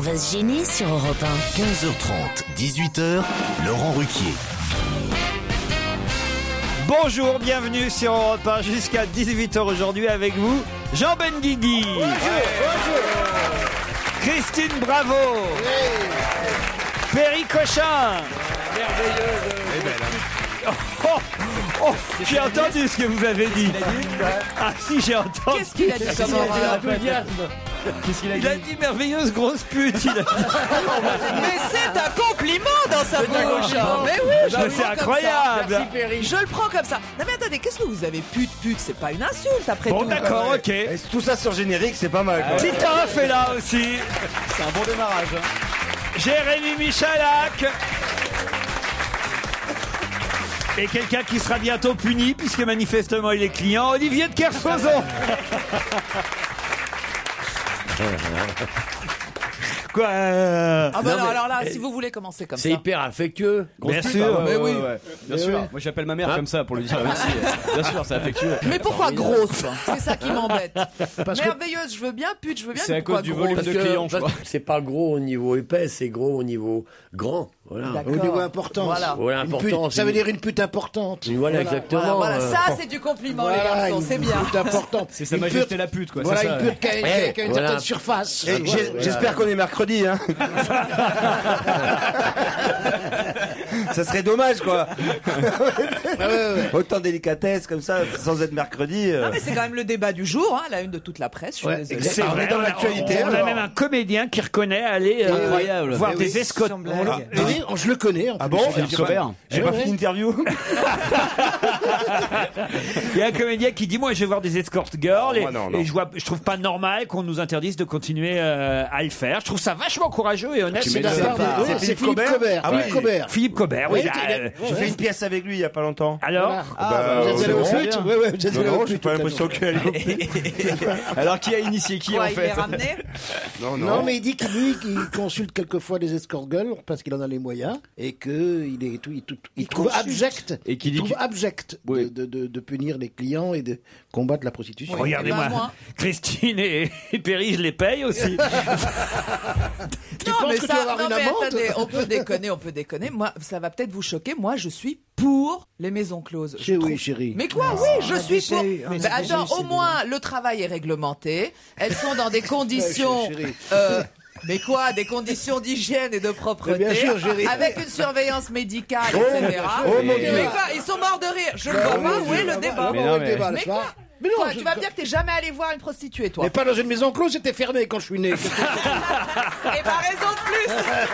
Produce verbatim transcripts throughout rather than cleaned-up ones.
va se gêner sur Europe un. quinze heures trente, dix-huit heures, Laurent Ruquier. Bonjour, bienvenue sur Europe un jusqu'à dix-huit heures aujourd'hui avec vous, Jean Benguigui. Bonjour, bonjour. Christine Bravo. Oui. Perry Cochin. Merveilleuse. Oh, oh, oh, j'ai entendu ce que vous avez dit. Ah si, j'ai entendu. Qu'est-ce qu'il a dit comme Qu'est-ce qu'il a dit? Il a dit merveilleuse grosse pute. Il a dit. Mais c'est un compliment dans sa bouche. Mais oui, je le c'est prends incroyable. comme ça. Merci, je le prends comme ça. Non mais attendez, qu'est-ce que vous avez pute pute? C'est pas une insulte après bon, tout. Bon d'accord, ok. Et tout ça sur générique, c'est pas mal. Ah, Titoff est là aussi. C'est un bon démarrage. Hein. Jérémy Michalak. Et quelqu'un qui sera bientôt puni, puisque manifestement il est client, Olivier de Kersauzon. Quoi euh... Ah bah non, non, mais... alors là, si vous voulez commencer comme c'est ça. C'est hyper affectueux. Bien Grosse sûr. pute, Mais ouais, oui. Ouais, ouais. Bien mais sûr. Oui. Moi j'appelle ma mère hein comme ça pour lui dire merci. Bien sûr, c'est affectueux. Mais pourquoi grosse? C'est ça qui m'embête. Parce merveilleuse, que... je veux bien, pute, je veux bien. C'est à cause du volume de clients, je crois. C'est pas gros au niveau épais, c'est gros au niveau grand. Voilà. Au niveau important. Voilà. Voilà, important. Ça veut dire une pute importante. Voilà, voilà. exactement. Voilà, voilà. Ça, c'est du compliment, voilà, les garçons, c'est bien. Une pute importante. C'est sa majesté la pute, quoi. Voilà, ça, une pute qui a, hey, qui a une voilà. certaine surface. Voilà. J'espère qu'on est mercredi, hein. Ça serait dommage, quoi. ouais, ouais. Autant de délicatesse comme ça, sans être mercredi. Euh... Non, mais c'est quand même le débat du jour, hein, la une de toute la presse. Je suis ouais, désolée. c'est vrai, on est dans l'actualité. On, on, on a même un comédien qui reconnaît aller euh, incroyable. voir et des oui, escortes. Ah, oui, je le connais. Ah bon? J'ai pas fait l'interview. Il y a un comédien qui dit moi je vais voir des escort girls et, oh, non, non. et je vois, je trouve pas normal qu'on nous interdise de continuer euh, à le faire. Je trouve ça vachement courageux et honnête. C'est, c'est, c'est, c'est Philippe Cobert. Cobert. Ah, Philippe oui. Cobert. Philippe Cobert. Oui. oui euh, J'ai ouais. fait une pièce avec lui il y a pas longtemps. Alors voilà. Ah, bah, vous êtes allé au foot? Oui, oui, vous êtes allé au foot. J'ai pas l'impression qu'elle. Alors qui a initié qui ouais, en fait? Il est ramené. Non, non. Non, mais il dit que lui, qu'il consulte quelquefois des escort girls parce qu'il en a les moyens et que il est tout, il, tout, il, il trouve abject. Et qu'il il trouve qu abject oui. de, de, de, de punir les clients et de combattre la prostitution. Oui, regardez-moi, ben, Christine et, et Perry, je les paye aussi. Tu non, penses mais que ça, tu vas avoir non, une mais amende? attendez, on peut déconner, on peut déconner. Moi, ça va peut-être vous choquer. Moi, je suis pour les maisons closes. Chez oui, chérie. Mais quoi, oui, je suis pour. Mais attends, au moins, le travail est réglementé. Elles sont dans des conditions. euh, Mais quoi, des conditions d'hygiène et de propreté, bien sûr, avec une surveillance médicale, oh, et cetera. Oh, mon Dieu. Mais quoi, ils sont morts de rire. Je ne vois pas où est le débat. Mais non, mais... mais quoi Mais non, quoi, je... tu vas me dire que t'es jamais allé voir une prostituée, toi? Mais pas dans une maison close, c'était fermé quand je suis né. Et pas raison de plus.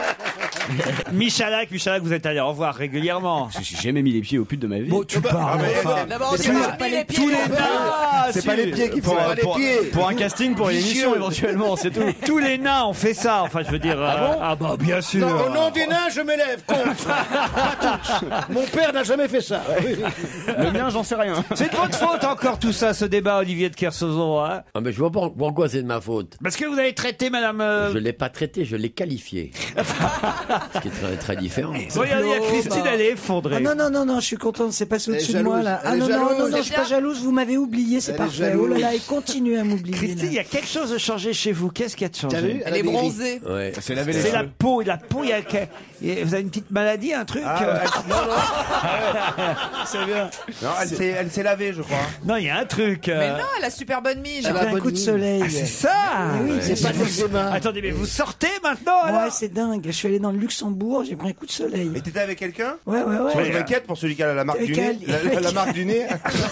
Michalak, Michalak, vous êtes allé en voir régulièrement. J'ai jamais mis les pieds aux putes de ma vie. Bon, tu parles. Enfin, d'abord, tu m'as mis les pieds. Tous les nains. C'est pas les pieds qu'il faut. Pour, les pour, pieds. Pour un casting, pour une émission éventuellement, c'est tout. Tous les nains ont fait ça. Enfin, je veux dire. Ah bon? Ah bah bien sûr. Non, au nom des nains, je m'élève contre. Pas tous. Mon père n'a jamais fait ça. Le mien, j'en sais rien. C'est de votre faute encore tout ça, ce débat, Olivier de Kersauzon. Hein, ah mais je vois pas pourquoi c'est de ma faute. parce que vous avez traité Madame. Euh... Je l'ai pas traité, je l'ai qualifié. Ce qui est très très différent. Regardez, il y a Christine, elle est effondrée. Ah non non non non, je suis contente, c'est passé au-dessus de moi là. Elle Ah est non jalouse. non non, non je C'est suis pas bien. jalouse, vous m'avez oublié, c'est Elle est parfait. jalouse. Oh là là, et continuez à m'oublier. Christine, il y là. a quelque chose de changé chez vous. Qu'est-ce qui a de T'as vu? changé? Elle est bronzée. Ouais. C'est laver les C'est la cheveux. peau, et la peau, il y a. Vous avez une petite maladie, un truc? Ah, euh... non, non. C'est bien. Non, elle s'est, elle s'est lavée, je crois. Non, il y a un truc. euh... Mais non, elle a super bonne mige. Elle a Un bonne coup de mine. soleil. Ah, c'est ça. Oui, C'est c'est pas du eczéma. Attendez, mais vous sortez maintenant alors? Ouais, c'est dingue. Je suis allé dans le Luxembourg, j'ai pris un coup de soleil. Mais t'étais avec quelqu'un? Ouais ouais ouais. Moi, je m'inquiète pour celui qui a la marque Avec du nez. elle. La, la- la marque du nez.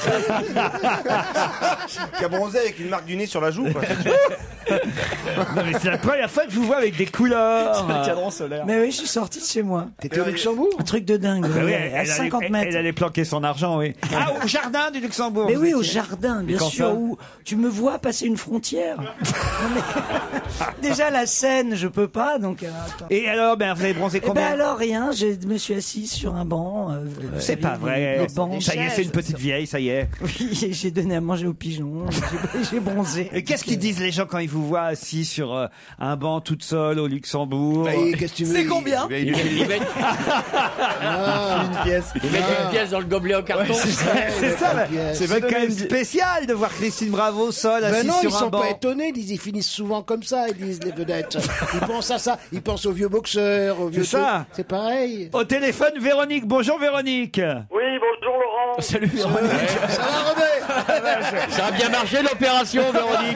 Qui a bronzé avec une marque du nez sur la joue, quoi. Non, mais c'est la première fois que je vous vois avec des couleurs. Le cadran solaire. Mais oui, je suis sorti de chez moi. T'étais au Luxembourg? Un truc de dingue. Bah oui, ouais, elle, à elle cinquante allait, mètres. elle allait planquer son argent, oui. Ah, au jardin du Luxembourg. Mais vous oui, au étiez. jardin, bien quand sûr, ça où tu me vois passer une frontière. Non, mais- Déjà la scène, je peux pas, donc. euh, attends. Et alors, ben, vous avez bronzé Eh ben combien? alors rien, je me suis assis sur un banc. euh, C'est avec pas les- vrai. les bancs. Ça y est, c'est une petite vieille, ça y est. Oui, j'ai donné à manger aux pigeons. J'ai j'ai bronzé. Et qu'est-ce qu'ils disent les gens quand ils vous voient assis sur euh, un banc toute seule au Luxembourg. Bah, et qu'est-ce que tu veux C'est il- combien Il, il, il, Ils mettent, Ah, une pièce. ils mettent une pièce dans le gobelet en carton. C'est ça, mais pièce. c'est quand même spécial de voir Christine Bravo seule Ben assise non, ils sur un sont banc. pas étonnés, ils, disent, ils finissent souvent comme ça, ils disent les vedettes. Ils pensent à ça, ils pensent aux vieux boxeurs, aux vieux C'est ça. trucs. C'est pareil. Au téléphone, Véronique. Bonjour Véronique. Oui, bonjour Laurent. Salut Véronique. Ça va, Robert? Ça a bien marché l'opération, Véronique.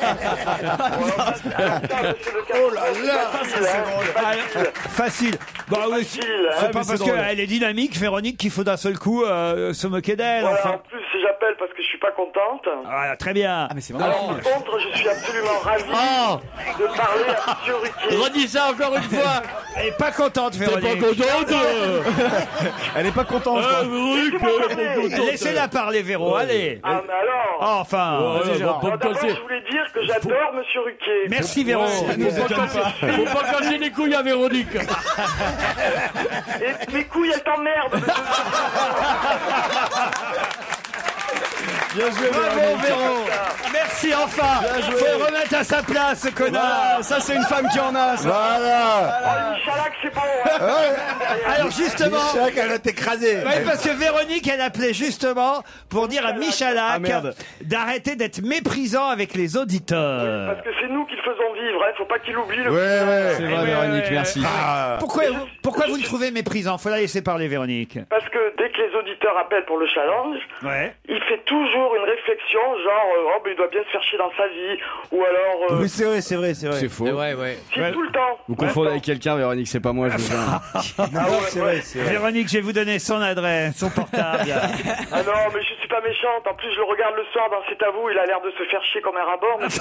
Oh là là, Ah, facile. Bah oui, facile, c'est hein. pas mais c'est parce drôle. qu'elle est dynamique, Véronique, qu'il faut d'un seul coup euh, se moquer d'elle. Voilà, Enfin. en plus, j'appelle parce que je suis pas contente. Voilà, très bien. Ah, mais c'est vraiment Alors, la par contre, je suis absolument ravi Oh, de parler à Monsieur Ruquier. redis ça encore une fois. Elle est pas contente, T'es pas Véronique. contente? Elle est pas contente, je Ah, crois. Véronique, elle est pas contente. Laissez-la parler, Véro. Allez. Ah, mais alors Enfin. Ouais, Vas-y, Gérard. bon, Alors, pour me d'abord, casser. je voulais dire que j'adore Monsieur Ruquier. Merci, Véro. Faut pas casser- faut pas casser les couilles à Véronique. Et mes couilles, elles t'emmerdent. Bien joué, Bravo, Véronique. Véro. Merci, enfin. Faut remettre à sa place, ce connard. Voilà, ça c'est une femme qui en a. Ça. Voilà. Oh, Michalak, c'est bon. Hein. Alors, justement. Michalak, elle va t'écraser. Oui, parce que Véronique, elle appelait justement pour dire à Michalak Ah, merde. d'arrêter d'être méprisant avec les auditeurs. Parce que c'est nous qui le faisons vivre, hein. Faut pas qu'il oublie le. Ouais, ouais. C'est Eh vrai, ouais, Véronique, ouais, merci. Ah. Pourquoi, vous, pourquoi vous le trouvez méprisant? Faut la laisser parler, Véronique. Parce que dès que les auditeurs appellent pour le challenge, Ouais. il fait toujours une réflexion, genre euh, oh ben il doit bien se faire chier dans sa vie, ou alors euh, Oui, c'est vrai, c'est vrai, c'est vrai. C'est faux. C'est vrai, ouais. c'est Ouais. tout le temps. Vous Tout le confondez temps. avec quelqu'un, Véronique, c'est pas moi, je vous jure. Ah ouais, c'est vrai, c'est vrai. Véronique, je vais vous donner son adresse, son portable. Ah non, mais je suis pas méchante. En plus, je le regarde le soir dans C'est à vous, il a l'air de se faire chier comme un rabord. Mais...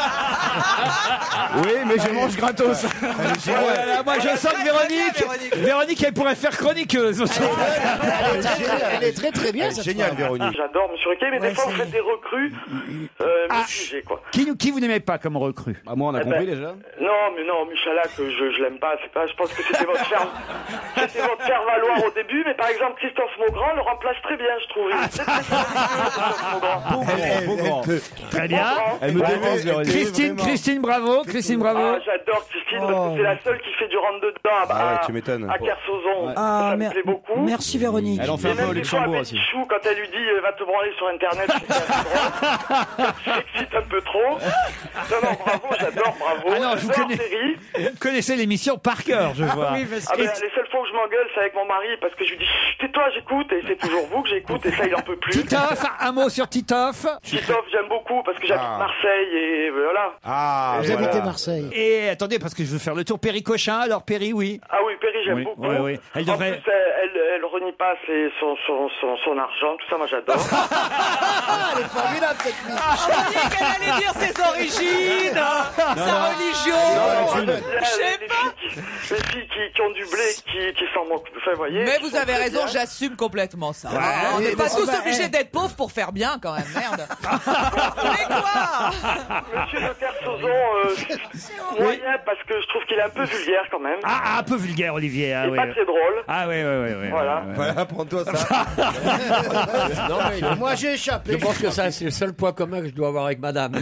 Oui, mais je mange gratos. Oh là là, moi, je sens que Véronique, Véronique, elle pourrait faire chroniqueuse. Elle est très, elle est très très bien, Elle est cette géniale, femme. Véronique. J'adore Monsieur Riquet, mais Ouais, des fois vous c'est- faites des recrues euh, Ah. mitigées, quoi. Qui, qui vous n'aimez pas comme recrue? Bah, moi, on a Eh compris ben, déjà. Non, mais non, Michalak, je, je l'aime pas. C'est pas. Je pense que c'était votre faire, c'était votre faire valoir au début, mais par exemple Christophe Maugrand le remplace très bien, je trouve. Il est très, très talentueux, Christophe Maugrand. Elle, Beau elle, grand. elle te- Très bien. Elle me Ouais, dépense, ouais, Véronique. Christine, vraiment. Christine, bravo. Christine, bravo. Ah, j'adore Christine parce que c'est la seule qui fait du rentre dedans à, Ah ouais, à- tu m'étonnes. à Kersozon. Ah, ça me mer- plaît beaucoup. merci Véronique. Elle en fait Et un peu même au des fois, Luxembourg avec aussi. Chou, quand elle lui dit euh, va te branler sur internet, c'est ça excite un peu trop. Non, non, bravo, j'adore, bravo. Ah non, je vous J'adore connais. série. Vous connaissez l'émission par cœur, je vois. oui, parce Ah Et ben, les seules fois où je m'engueule, c'est avec mon mari parce que je lui dis Chut, tais-toi, j'écoute, et c'est toujours vous que j'écoute, et ça, il en peut plus. Titoff, un mot sur Titoff. Christophe, j'aime beaucoup parce que j'habite Ah. Marseille, et voilà. Ah, Vous voilà. habitez Marseille. Et attendez, parce que je veux faire le tour Perry Cochin. Alors, Perry, oui. Ah oui, Perry, j'aime Oui, beaucoup. oui, oui. Elle devrait- En plus, elle, elle, elle renie pas ses, son, son, son, son argent, tout ça, moi j'adore. Ah, elle est formidable cette fille. On dit qu'elle allait dire ses origines, sa religion. Non, Je les, sais les pas. filles, qui, les filles qui, qui ont du blé, qui, qui s'en moquent. Enfin, voyez, Mais qui vous sont avez très raison, bien. j'assume complètement ça. Ouais. on n'est Et pas bon, tous bah, obligés eh. d'être pauvres pour faire bien quand même, merde. Mais quoi? Monsieur de Kersozon, euh, moyen, parce que je trouve qu'il est un peu vulgaire quand même. Ah, ah, un peu vulgaire, Olivier. Ah, et oui. pas très drôle. Ah, oui, oui, oui. oui, Voilà. oui, oui. Voilà, prends-toi ça. Non, mais il- Moi j'ai échappé. je pense que ça, c'est le seul point commun que je dois avoir avec madame.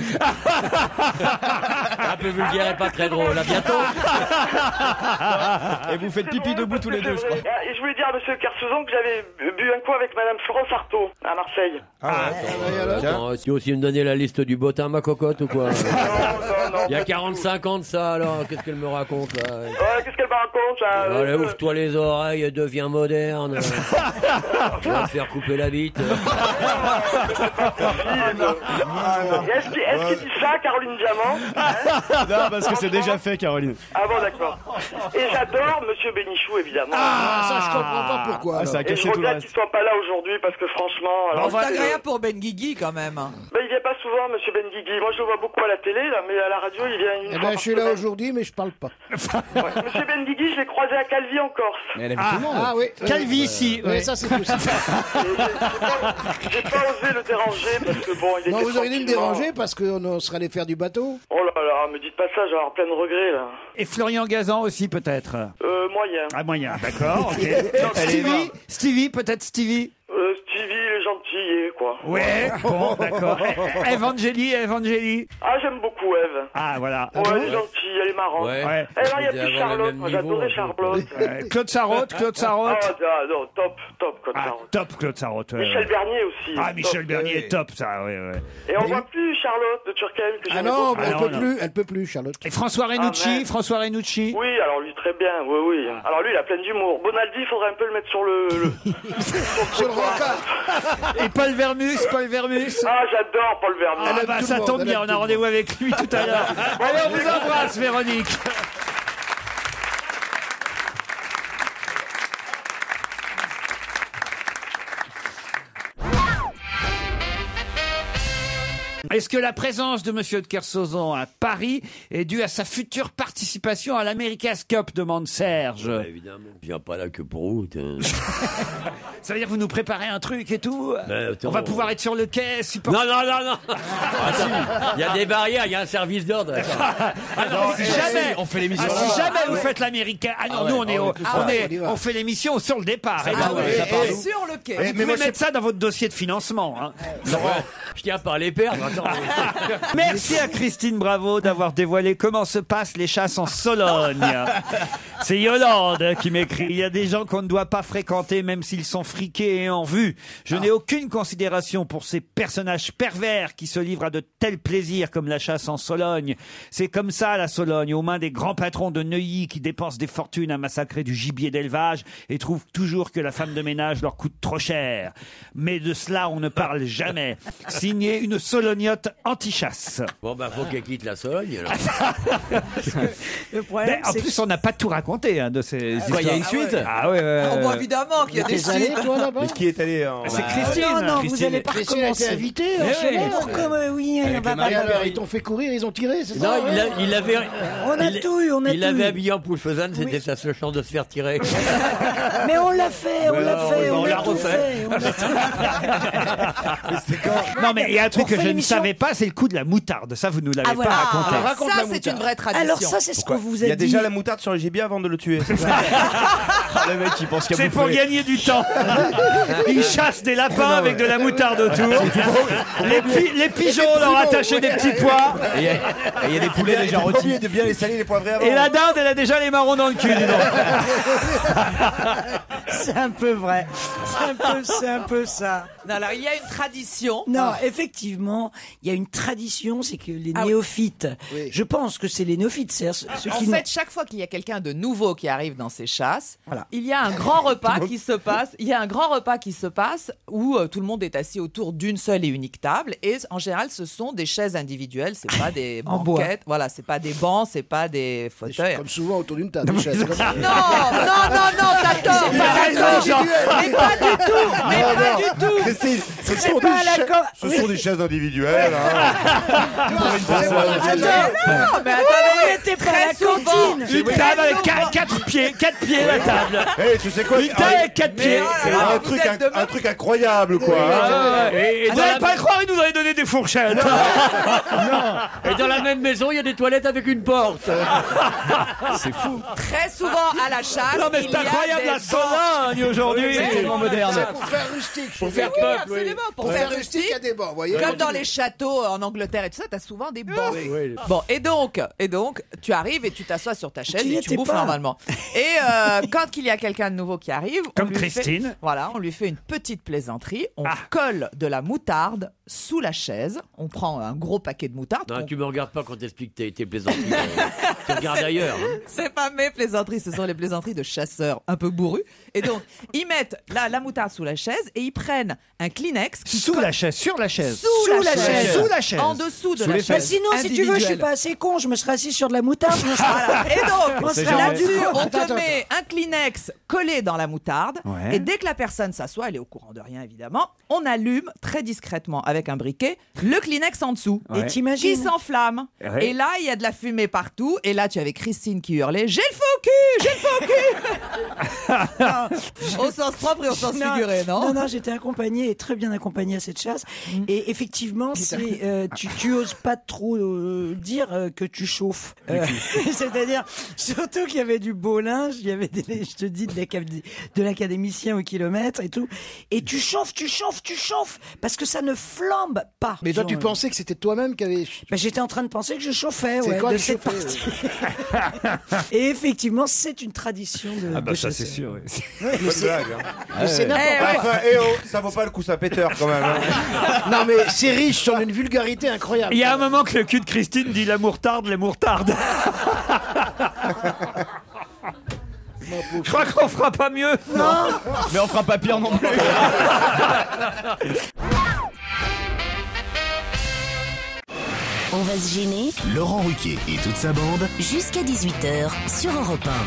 Un peu vulgaire et pas très drôle. À bientôt. Et vous faites C'est pipi drôle debout parce tous que les deux, je c'est crois. vrai. Ah, et je voulais dire à monsieur Kersozon que j'avais bu un coup avec madame Florence Artaud à Marseille. Ah, Tiens. Attends, tu veux aussi me donner la liste du bottin, ma cocotte, ou quoi? Non, non, non. Il y a quarante-cinq ans de ça, alors. Qu'est-ce qu'elle me raconte, là? Ouais, qu'est-ce qu'elle me raconte ça, Allez, euh, ouvre-toi les oreilles, deviens moderne. Tu vas te faire couper la bite. Est-ce qu'il est-ce qu'il dit ça, Caroline Diamant hein? Non, parce que c'est déjà fait, Caroline. Ah bon, d'accord. Et j'adore Monsieur Bénichou, évidemment. Ah, ça je comprends pas pourquoi. Ah, ça a alors. Et je cassé tout le regrette qu'il reste. soit pas là aujourd'hui parce que franchement, alors Bon, c'est c'est, agréable pour Ben Guigui quand même. euh, ben, il vient pas souvent, Monsieur Benguigui. Moi, je le vois beaucoup à la télé, là, mais à la radio, il vient une Eh fois ben, par je suis là semaine. aujourd'hui, mais je parle pas. Ouais. Monsieur Benguigui, je l'ai croisé à Calvi en Corse. Mais elle a vu tout le monde. Ah oui. Calvi ici. Oui, oui. ça c'est possible. Et j'ai, j'ai pas, j'ai pas osé le déranger parce que bon, il était Non, vous auriez dû me tranquillement- déranger parce qu'on on serait allé faire du bateau. Oh là là, me dites pas ça, j'ai avoir plein de regrets, là. Et Florian Gazan aussi, peut-être. Euh, moyen. Ah, moyen, d'accord. ok. Stevie, Stevie, peut-être Stevie. Euh, Stevie, il est gentil, gentille, quoi. Ouais, bon, d'accord. Evangélie, Evangélie. Ah, j'aime beaucoup Eve. Ah, voilà. Ouais, elle est gentille, elle est marrante. Ouais. Ouais. Et là, il y a Vous devez plus avoir le Charlotte. même Moi, niveau, j'adorais un peu. Charlotte. Euh, Claude Sarraute, Claude Ah, Sarraute. ah, non, top, top, Claude Ah, Sarraute. top, Claude Sarraute. ouais, Michel ouais. Bernier aussi. Ah, top. Michel Bernier est top, ça, ouais, ouais. Et on voit plus Charlotte de Turckheim que Ah j'aimais non, beaucoup. elle non, peut non. plus, elle peut plus, Charlotte. Et François Renucci, Ah, merde. François Renucci. Oui, alors lui très bien, oui, oui. Alors lui, il a plein d'humour. Bonaldi, il faudrait un peu le mettre sur le... le... Sur le rencard. Et Paul Vermus, Paul Vermus. Ah, j'adore Paul Vernier. Ah aime bah tout ça le monde, tombe elle bien, aime on tout a le rendez-vous avec lui tout à l'heure. Allez, on vous embrasse, Véronique. Est-ce que la présence de Monsieur de Kersauzon à Paris est due à sa future participation à l'America's Cup, demande Serge. Bah, évidemment. Je viens pas là que pour vous. t'es- Ça veut dire que vous nous préparez un truc et tout Ben, attends, On va on- pouvoir être sur le quai, supporter... Non, non, non, non. Attends, il y a des barrières, il y a un service d'ordre. Ah non, si jamais, On fait l'émission. ah, si jamais vous faites l'américain, ah non, Ah ouais, nous on est, ah au- ouais, tout ça, on, est on y va. on fait l'émission sur le départ. hein. Ah Ah ouais, ouais, ça et- part et- où Sur le quai. vous mais pouvez moi, mettre ça dans votre dossier de financement. hein. Je tiens par les perdre. Attends. Merci à Christine Bravo d'avoir dévoilé comment se passent les chasses en Sologne. C'est Yolande qui m'écrit. Il y a des gens qu'on ne doit pas fréquenter même s'ils sont friqués et en vue. Je n'ai aucune considération pour ces personnages pervers qui se livrent à de tels plaisirs comme la chasse en Sologne. C'est comme ça la Sologne, aux mains des grands patrons de Neuilly qui dépensent des fortunes à massacrer du gibier d'élevage et trouvent toujours que la femme de ménage leur coûte trop cher. Mais de cela on ne parle jamais. Signé une Solognote anti-chasse. Bon, bah, faut qu'elle quitte la Sologne. alors. Le problème, Mais en c'est plus, on n'a pas tout raconté hein, de ces histoires. il y a une suite Ah ouais, ouais, Oh, ouais. bon, évidemment qu'il y a des T'es allé, suites. toi, là-bas Mais qui est allé en... C'est que- Christine. Non, non, vous Christine. allez pas Christine a été recommencer. invitée Mais en oui. Sologne. Pour comme, oui, on va Et pas- alors, ils t'ont fait courir, ils ont tiré, c'est ça Non, il, a- il avait. On a il- tout eu, on a Il tout avait eu. habillé en poule faisane, c'était sa seule chance de se faire tirer. Mais on l'a fait, on Mais l'a non, fait, on on l'a l'a tout refait. fait. on a tout- Non, mais il y a un truc Pour que faire je ne l'émission. savais pas, c'est le coup de la moutarde. Ça, vous nous l'avez Ah, voilà. pas Ah, raconté. Alors, raconte ça, la c'est moutarde. une vraie tradition. Alors ça, c'est ce qu'on vous Il a y a dit. déjà la moutarde sur le gibier avant de le tuer. c'est ça Ah, le mec, il pense qu'il y a C'est pour bouffé. gagner du temps. Ils chassent des lapins avec de la moutarde autour. Les, pi- les pigeons leur attachaient des petits pois. Et il y a- et il y a des poulets déjà rôtis. Premier de bien les saler, les poivrés avant. Et la dinde, elle a déjà les marrons dans le cul. dis donc. C'est un peu vrai. C'est un peu, c'est un peu ça. Non, alors, il y a une tradition. Non, effectivement, il y a une tradition, c'est que les Ah oui. néophytes, Oui. je pense que c'est les néophytes, c'est ceux En qui fait, chaque fois qu'il y a quelqu'un de nouveau qui arrive dans ces chasses, Voilà. il y a un grand repas qui se passe. Il y a un grand repas qui se passe où euh, tout le monde est assis autour d'une seule et unique table. Et en général, ce sont des chaises individuelles. C'est pas des En bois. banquettes. Voilà, c'est pas des bancs, c'est pas des fauteuils. Comme souvent autour d'une table. des chaises, comme ça. Non, non, non, non, t'as tort. pas raison, Jean. Mais pas du tout. Mais pas du tout. Christine, ce C'est sont des pas à la chaises- cor- ce sont des chaises individuelles. hein. Non, mais attendez, On n'était pas à très la souvent. cantine. Une table avec quatre, quatre pieds, quatre pieds la table. Eh, tu sais quoi Une table avec quatre pieds. C'est Ah, un, vous truc, êtes un, de un truc incroyable, quoi. Ah, ouais. Et, et dans vous la- n'allez pas le croire, il nous aurait donné des fourchettes. Et dans la même maison, il y a des toilettes avec une porte. C'est fou. Très souvent à la chasse. Non mais il c'est y a incroyable des la bancs. Sologne aujourd'hui. C'est tellement moderne. C'est pour faire rustique. Pour chez faire nous. Oui, peuple, oui. absolument. Pour Pour faire faire rustique, il y a des bancs, vous voyez. Comme dans les châteaux en Angleterre et tout ça, t'as souvent des bancs. Oui. Bon, et donc, et donc, tu arrives et tu t'assois sur ta chaise Tu y et tu étais bouffes pas. normalement. Et euh, quand il y a quelqu'un de nouveau qui arrive, on Comme lui fait- Christine. voilà, on lui fait une petite plaisanterie. On Ah. colle de la moutarde sous la chaise. On prend un gros paquet de moutarde. Non, on- tu me regardes pas quand t'expliques tes, tes plaisanteries. Tu regardes ailleurs. hein. C'est pas mes plaisanteries, ce sont les plaisanteries de chasseurs un peu bourrus. Et donc, ils mettent la, la moutarde sous la chaise et ils prennent un Kleenex qui Sous colle- la chaise, sur la chaise. Sous, la, chaise. Sous la chaise. En dessous de Sous la les chaise. Mais sinon, si tu veux, je suis pas assez con, je me serais assis sur de la moutarde. je me serais- Voilà. Et donc, On sait serait jamais. là du là-dessus, coup. on Attends, te attends, met un Kleenex collé dans la moutarde. Ouais. Et dès que la personne s'assoit, elle est au courant de rien évidemment, on allume très discrètement avec un briquet le Kleenex en dessous. Ouais. Et Qui t'imagines s'enflamme. Ouais. Et là, il y a de la fumée partout. Et là, tu avais Christine qui hurlait « J'ai le feu au cul J'ai le feu au cul !» Au sens propre et au sens Non, figuré, non, Non, non, j'étais accompagné et très bien accompagné à cette chasse. Et effectivement, c'est, euh, tu, tu oses pas trop euh, dire euh, que tu chauffes. Euh, Euh, C'est-à-dire, surtout qu'il y avait du beau linge, il y avait des, je te dis, de l'acad- de l'académicien au kilomètre et tout. Et tu chauffes, tu chauffes, tu chauffes, parce que ça ne flambe pas. Mais toi, Genre, tu euh, pensais que c'était toi-même qui avais. bah, j'étais en train de penser que je chauffais, C'est ouais, quoi de qui cette chauffait, partie. Et effectivement, c'est une tradition de. Ah bah de ça chasser. c'est sûr. oui. Mais c'est blague, hein. mais c'est n'importe Eh, ouais. quoi. Enfin, eh oh, ça vaut pas le coup, ça péteur quand même. hein. Non, mais c'est riche sur une vulgarité incroyable. Il y a un moment que le cul de Christine dit l'amour tarde, l'amour tarde. Je crois qu'on fera pas mieux. Non. Mais on fera pas pire non plus. On va se gêner Laurent Ruquier et toute sa bande. jusqu'à dix-huit heures sur Europe un.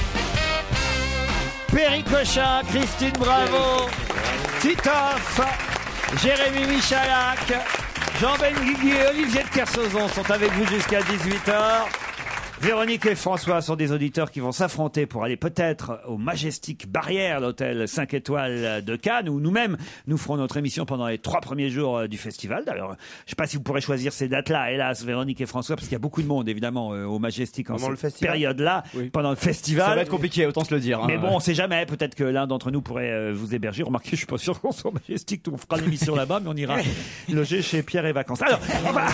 Perry Cochin, Christine Bravo, Titoff, Jérémy Michalak, Jean Benguigui et Olivier de Kersauzon sont avec vous jusqu'à dix-huit heures. Véronique et François sont des auditeurs qui vont s'affronter pour aller peut-être au Majestic Barrière, l'hôtel cinq étoiles de Cannes, où nous-mêmes, nous ferons notre émission pendant les trois premiers jours du festival. D'ailleurs, je ne sais pas si vous pourrez choisir ces dates-là, hélas, Véronique et François, parce qu'il y a beaucoup de monde, évidemment, euh, au Majestic en Pendant le cette festival. période-là, Oui. pendant le festival. Ça va être compliqué, autant se le dire. hein. Mais bon, on sait jamais. Peut-être que l'un d'entre nous pourrait euh, vous héberger. Remarquez, je suis pas sûr qu'on soit au Majestic. On fera l'émission là-bas, mais on ira loger chez Pierre et Vacances. Alors, on va...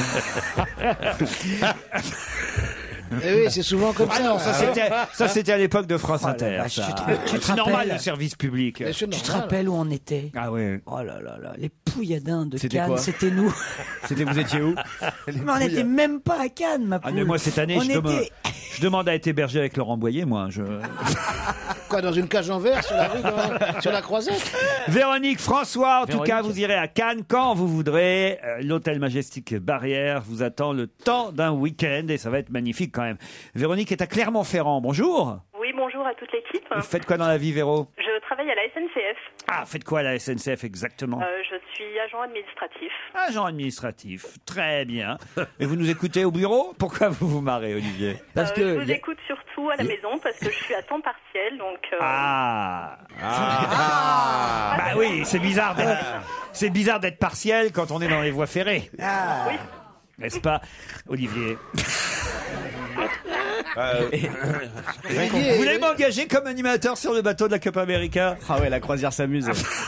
Eh oui, c'est souvent comme Ah ça. non, ça c'était, ça c'était à l'époque de France Oh la Inter. vache, ça. tu te- tu te C'est normal rappelles le service public. Mais c'est Tu te normal. rappelles où on était? Ah oui. Oh là là là, les pouilladins de C'était Cannes, quoi c'était nous. C'était, vous étiez où? Mais on n'était même pas à Cannes, ma Ah, poule. mais moi cette année, on je, était... demande, je demande à être hébergé avec Laurent Boyer, moi. Je... Quoi, dans une cage en verre sur la rue, dans- sur la croisette? Véronique, François, en tout Véronique. cas, vous irez à Cannes quand vous voudrez. Euh, L'hôtel Majestic Barrière vous attend le temps d'un week-end et ça va être magnifique quand même. Véronique est à Clermont-Ferrand. Bonjour. Oui, bonjour à toute l'équipe. Vous faites quoi dans la vie, Véro? Je travaille à la S N C F. Ah, faites quoi à la S N C F exactement? Euh, je suis agent administratif. Agent administratif. Très bien. Et vous nous écoutez au bureau? Pourquoi vous vous marrez, Olivier? Parce Euh, que je vous y a- écoute surtout à la maison parce que je suis à temps partiel, donc. euh, Ah. Ah. Bah oui, c'est bizarre d'être, c'est bizarre d'être partiel quand on est dans les voies ferrées. Oui. N'est-ce pas, Olivier? Euh, Vous voulez m'engager comme animateur sur le bateau de la Coupe América? Ah ouais, la croisière s'amuse.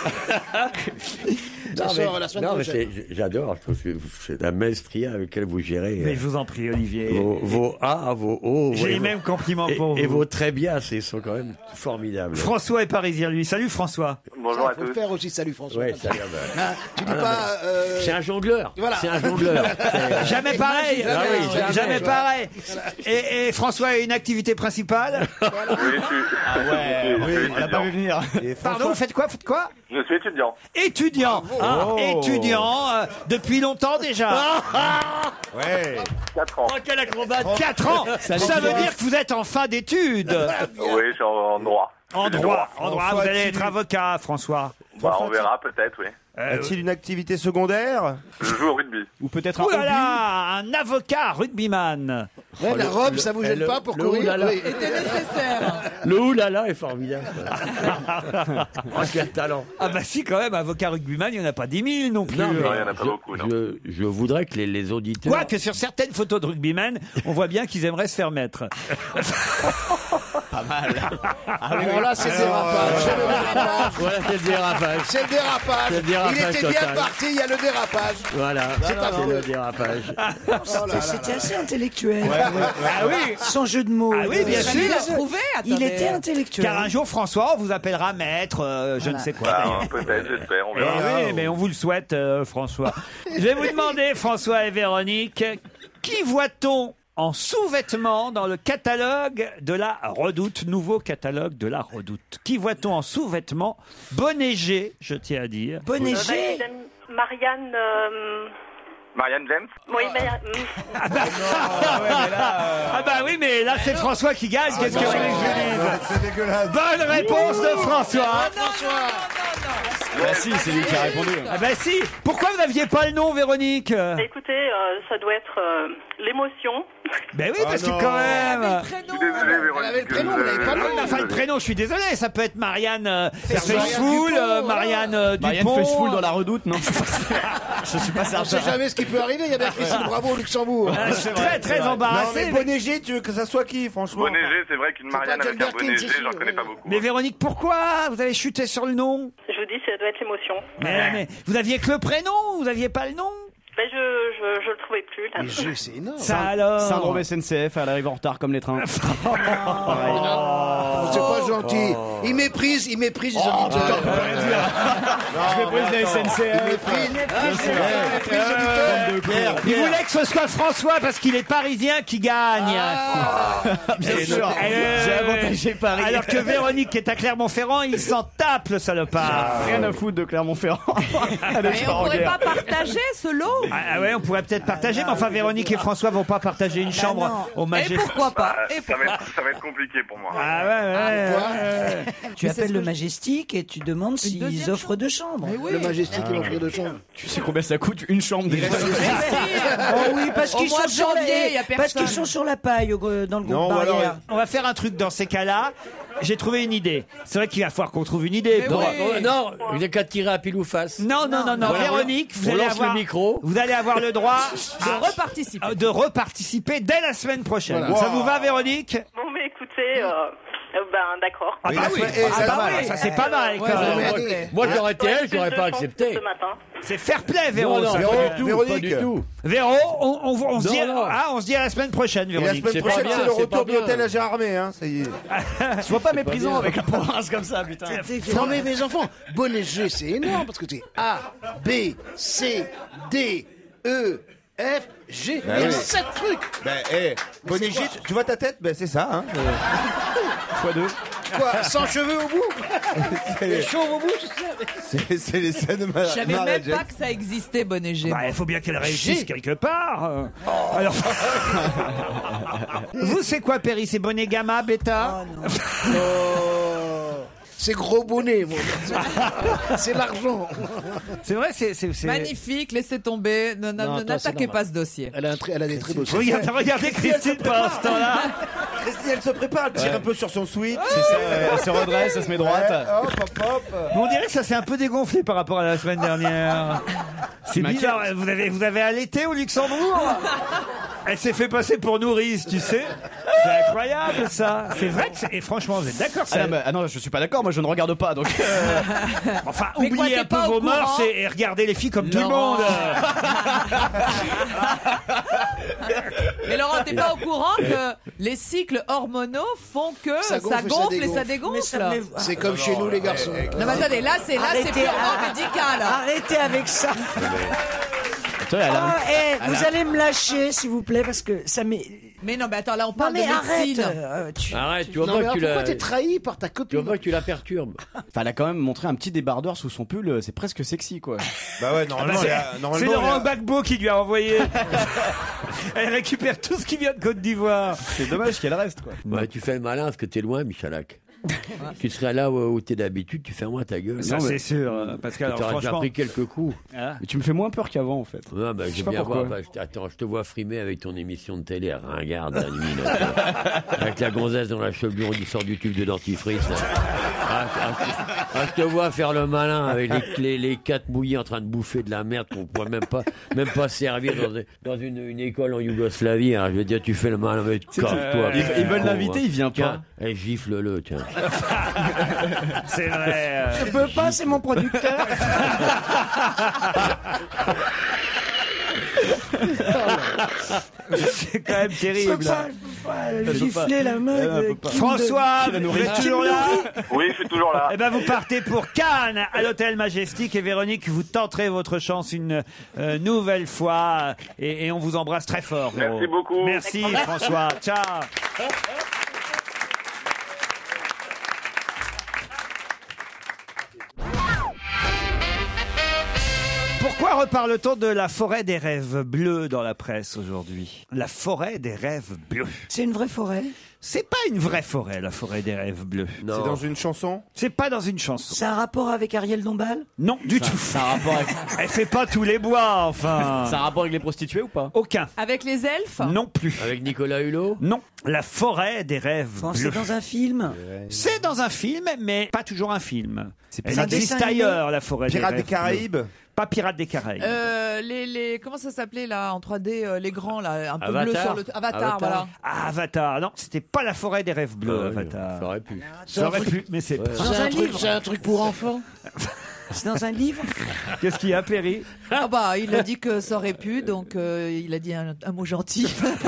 Ça Non, sort mais- la semaine non, mais prochaine. c'est- j'adore, je trouve que c'est la maestria avec laquelle vous gérez Mais euh, je vous en prie, Olivier. vos, vos A, vos O. J'ai et les vos- mêmes compliments et, pour et vous. vos très bien, c'est sont quand même formidables. François est parisien, lui. Salut, François. Bonjour à Il faut tous. faire aussi salut François. Ouais, ça a l'air de- Hein, tu dis Ah, non, pas. euh, C'est un jongleur. Voilà. C'est un jongleur. C'est- Jamais pareil. Ah oui, jamais, jamais. pareil. Et, et François a une activité principale. Oui, je suis, Ah ouais, je suis on l'a pas vu venir. et Pardon, François- vous faites quoi? Faites quoi? je suis étudiant. Étudiant. Ah, Oh. étudiant euh, depuis longtemps déjà. Ouais. quatre ans. Oh, quel acrobate. quatre ans. Ça, veut dire que vous êtes en fin d'études. Oui, je suis en, en droit. En Je suis droit. En droit. Vous François, allez tu- être avocat, François. Bah, on verra peut-être, oui. Euh, A-t-il une activité secondaire? Je joue au rugby. Ou peut-être un Ouh là hobby. là, un avocat rugbyman. Ouais, la robe, ça vous eh, gêne le- pas pour le courir? oulala. Oui. C'était nécessaire. Le oulala est formidable. Oh, quel talent. Ah bah si, quand même, avocat rugbyman, il n'y en a pas dix mille non plus. Non, mais Non, il y en a pas je, beaucoup, non. je, je voudrais que les, les auditeurs. Quoique sur certaines photos de rugbyman, on voit bien qu'ils aimeraient se faire mettre. Pas mal. Alors là, c'est le dérapage. C'est le dérapage. Voilà, c'est le dérapage. C'est le dérapage. C'est le dérapage Il était bien total. parti, il y a le dérapage. Voilà, c'est pas le vrai. dérapage. Oh là là C'était là. assez intellectuel. Ah oui. Sans jeu de mots. Ah oui, bien Euh, sûr. Il l'a prouvé, Il attendez. était intellectuel. Car un jour, François, on vous appellera maître, euh, je ne sais quoi. Bah, d'ailleurs. peut-être, j'espère, on Eh verra. oui, mais on vous le souhaite, euh, François. Je vais vous demander, François et Véronique, qui voit-on en sous-vêtements dans le catalogue de la Redoute, nouveau catalogue de la Redoute? Qui voit-on en sous-vêtements? Bonnet G, je tiens à dire. Bonnet Euh, bah, G. j'aime Marianne. euh, Marianne James? Oui, Marianne. Ah bah oui, mais là c'est François qui gagne, qu'est-ce que vous voulez que je dise? C'est dégueulasse. Bonne réponse de François. Bah si, c'est lui qui a répondu. Ah bah si. Pourquoi vous n'aviez pas le nom, Véronique? Écoutez, euh, ça doit être euh, l'émotion. Ben oui, Ah parce non. que quand même. Je suis désolé, Véronique. Elle avait le prénom, vous l'avez pas le nom. Enfin, le prénom, je suis désolé, ça peut être Marianne euh, Marianne Faithfull, Dupont, euh, voilà. Marianne euh, Marianne Dupont. Faithfull dans la redoute, non? Je suis pas On certain. sait jamais ce qui peut arriver. Il y a bien Christine Bravo au Luxembourg. Ah, je suis très très Non, embarrassé. mais bonnet G, tu veux que ça soit qui, franchement? Bonnet G, c'est vrai qu'une Marianne pas avec John un bonnet Birkin, G, c'est j'en sûr, connais oui. pas beaucoup. Mais Véronique, pourquoi vous avez chuté sur le nom? Je vous dis, ça doit être l'émotion. mais, mais vous aviez que le prénom, vous aviez pas le nom? Ben, je, je, je le trouvais plus, là. Mais G, c'est énorme. Ça alors. Syndrome S N C F, elle arrive en retard comme les trains. Oh, c'est pas gentil. Il méprise, il méprise les auditeurs. Je méprise la S N C Il F. méprise, il méprise les auditeurs. Il voulait que ce soit François parce qu'il est parisien qui gagne. Bien Et sûr, donc, euh, j'ai avantagé Paris. Alors que Véronique qui est à Clermont-Ferrand, il s'en tape le salopard. Rien à foutre de Clermont-Ferrand. Allez, je Mais pars on en pourrait guerre. pas partager ce lot? Ah, ah ouais, on pourrait peut-être partager, mais enfin Véronique et François vont pas partager une chambre au Et Majestic. pourquoi pas? Ah, Et ça, pourquoi va être, ça va être compliqué pour moi. Ah ouais, ouais, Quoi ouais. Tu Mais c'est appelles ce le que je- Majestic et tu demandes s'ils deuxième offrent deux chambres. Mais oui. Le Majestic, il offre deux chambres. Tu sais combien ça coûte une chambre déjà? Oh oui, parce Au qu'ils mois sont de sur janvier, la, il y a parce personne. qu'ils sont sur la paille au- dans le groupe Non, ou alors, barrière. On va faire un truc dans ces cas-là. J'ai trouvé une idée. C'est vrai qu'il va falloir qu'on trouve une idée. Mais pour- oui. Oh, non, il n'y a qu'à tirer à pile ou face. Non, non, non, non. Voilà, Véronique, vous on allez, lance avoir, le micro. vous allez avoir le droit De reparticiper. à- de reparticiper dès la semaine prochaine. Voilà. Ça vous va, Véronique? Bon, mais écoutez, euh, euh, ben, d'accord. Ah, Oui, bah la oui. semaine- eh, Ah, ça bah va, oui, ça c'est pas mal. quand Ouais, même. ouais, Allez. ouais. Moi, j'aurais été Ouais, elle, j'aurais plus pas de chance accepté. Ce matin. C'est fair play, Véro. Non, non, ça. pas du tout, Véronique. pas du tout. Véro, on, on, on se dit, Non, non. ah, on se dit à la semaine prochaine, Et la Véronique. semaine C'est pas prochaine, bien, c'est le c'est retour pas de bien. l'hôtel à Gérardmer, hein, ça y est. Sois pas méprisant avec la province comme ça, putain. Non mais mes enfants, bonnet G, c'est énorme parce que c'est A, B, C, D, E, F, G. Il y a oui. sept trucs. Ben, eh, bonnet G, tu- tu vois ta tête? Ben, c'est ça, hein. Fois deux. Quoi, sans cheveux au bout? Les chauves au bout, c'est ça. C'est c'est les scènes de ma- Je savais Mara même Jane. pas que ça existait, bonnet G. Bah, il faut bien qu'elle réussisse J'ai- quelque part. euh. Alors, vous, c'est quoi, Perry? C'est bonnet gamma, bêta? Oh, c'est gros bonnet, mon gars. C'est l'argent. C'est vrai, c'est. c'est- c'est- Magnifique, laissez tomber. Ne- ne- Non, ne- toi, c'est N'attaquez normal. pas ce dossier. Elle a, un très- elle a des très beaux seins. Regardez, regardez Christine pendant ce temps-là. Christine, elle se prépare, elle tire un peu sur son sweat. C'est ça, euh, elle se redresse, elle se met droite. Ouais, hop, hop, hop. Mais on dirait que ça s'est un peu dégonflé par rapport à la semaine dernière. C'est bizarre. Vous avez, vous avez allaité au Luxembourg? Elle s'est fait passer pour nourrice, tu sais. C'est incroyable, ça. C'est vrai que c'est... Et franchement, vous êtes d'accord, Ah ça... non, mais- ah non, je suis pas d'accord, moi je ne regarde pas, donc... euh, Enfin, Mais quoi, oubliez t'es un peu pas au vos courant mœurs et, et regardez les filles comme tout le Laurent. monde. Mais Laurent, t'es pas au courant que les cycles hormonaux font que Ça ça gonfle gonfle, et ça et ça dégonfle. Mais ça dégonfle? me- C'est comme chez nous, les garçons. Non, mais attendez, là, c'est là, c'est Arrêtez, purement ah, médical. Arrêtez avec ça. Toi, elle a- Ah, eh, vous allez me lâcher, s'il vous plaît, parce que ça m'est. Mais non, mais attends, là, on Non parle mais de arrête. médecine. euh, tu- Arrête, tu vois Non, pas mais que tu pourquoi la... t'es trahi par ta Tu vois copine? pas que tu la perturbes. Enfin, elle a quand même montré un petit débardeur sous son pull, c'est presque sexy, quoi. Bah ouais, normalement, C'est il y a- c'est normalement, Laurent il y a- Gbagbo qui lui a envoyé. Elle récupère tout ce qui vient de Côte d'Ivoire. C'est dommage qu'elle reste, quoi. Ouais, tu fais le malin parce que t'es loin, Michalak. Tu serais là où, où t'es d'habitude, tu fermes ta gueule. Ça, Non, mais- c'est sûr. euh, Parce que, alors, T'aurais déjà franchement... pris quelques coups. Ah. Mais tu me fais moins peur qu'avant, en fait. Ouais, bah, Je sais j'aime pas bien pourquoi. voir. Bah, je- attends, je te vois frimer avec ton émission de télé, ringarde, la nuit, là, avec la gonzesse dans la chevelure qui sort du tube de dentifrice. Là. Ah, ah, ah, je te vois faire le malin avec les, les, les quatre mouillés en train de bouffer de la merde qu'on pourrait même pas, même pas servir dans, dans une, une école en Yougoslavie. Hein. Je veux dire, tu fais le malin, mais casse-toi. Ils, ils veulent con, l'inviter, hein. il vient pas. Tiens, eh, gifle-le, tiens. C'est vrai. euh, Je peux pas, c'est mon producteur. C'est quand même Je peux terrible. pas, je peux pas euh, gifler la meuf. Elle euh, peut pas. qui me François, Qui la vous nourrit. êtes toujours là? Oui, je suis toujours là. Eh ben, vous partez pour Cannes, à l'hôtel Majestic. Et Véronique, vous tenterez votre chance une euh, nouvelle fois. Et, et on vous embrasse très fort, Véro. Merci beaucoup. Merci, François. Ciao. Pourquoi reparle-t-on de la forêt des rêves bleus dans la presse aujourd'hui? La forêt des rêves bleus. C'est une vraie forêt. C'est pas une vraie forêt, la forêt des rêves bleus. C'est dans une chanson? C'est pas dans une chanson. Ça a un rapport avec Ariel Dombal? Non, du tout. Ça a un rapport avec, Elle fait pas tous les bois, enfin. ça a un rapport avec les prostituées ou pas? Aucun. Avec les elfes? Non plus. Avec Nicolas Hulot. Non. La forêt des rêves Bon, c'est bleus. dans un film. C'est dans un film, mais pas toujours un film. C'est Elle un existe dessin animé. ailleurs, la forêt Pirates des des rêves Caraïbes? bleus. Pas Pirates des Caraïbes. Euh, les, les, comment ça s'appelait là en trois D, euh, les grands là, un peu Avatar. bleu sur le Avatar, Avatar. voilà. Ah, Avatar. Non, c'était pas la forêt des rêves bleus, Ah oui, Avatar. ça aurait pu. Ça aurait pu, mais c'est Ouais. pas. C'est un un, truc, livre. c'est un truc pour enfants. C'est dans un livre. Qu'est-ce qu'il y a, Perry? Ah bah, il a dit que ça aurait pu, donc euh, il a dit un, un mot gentil.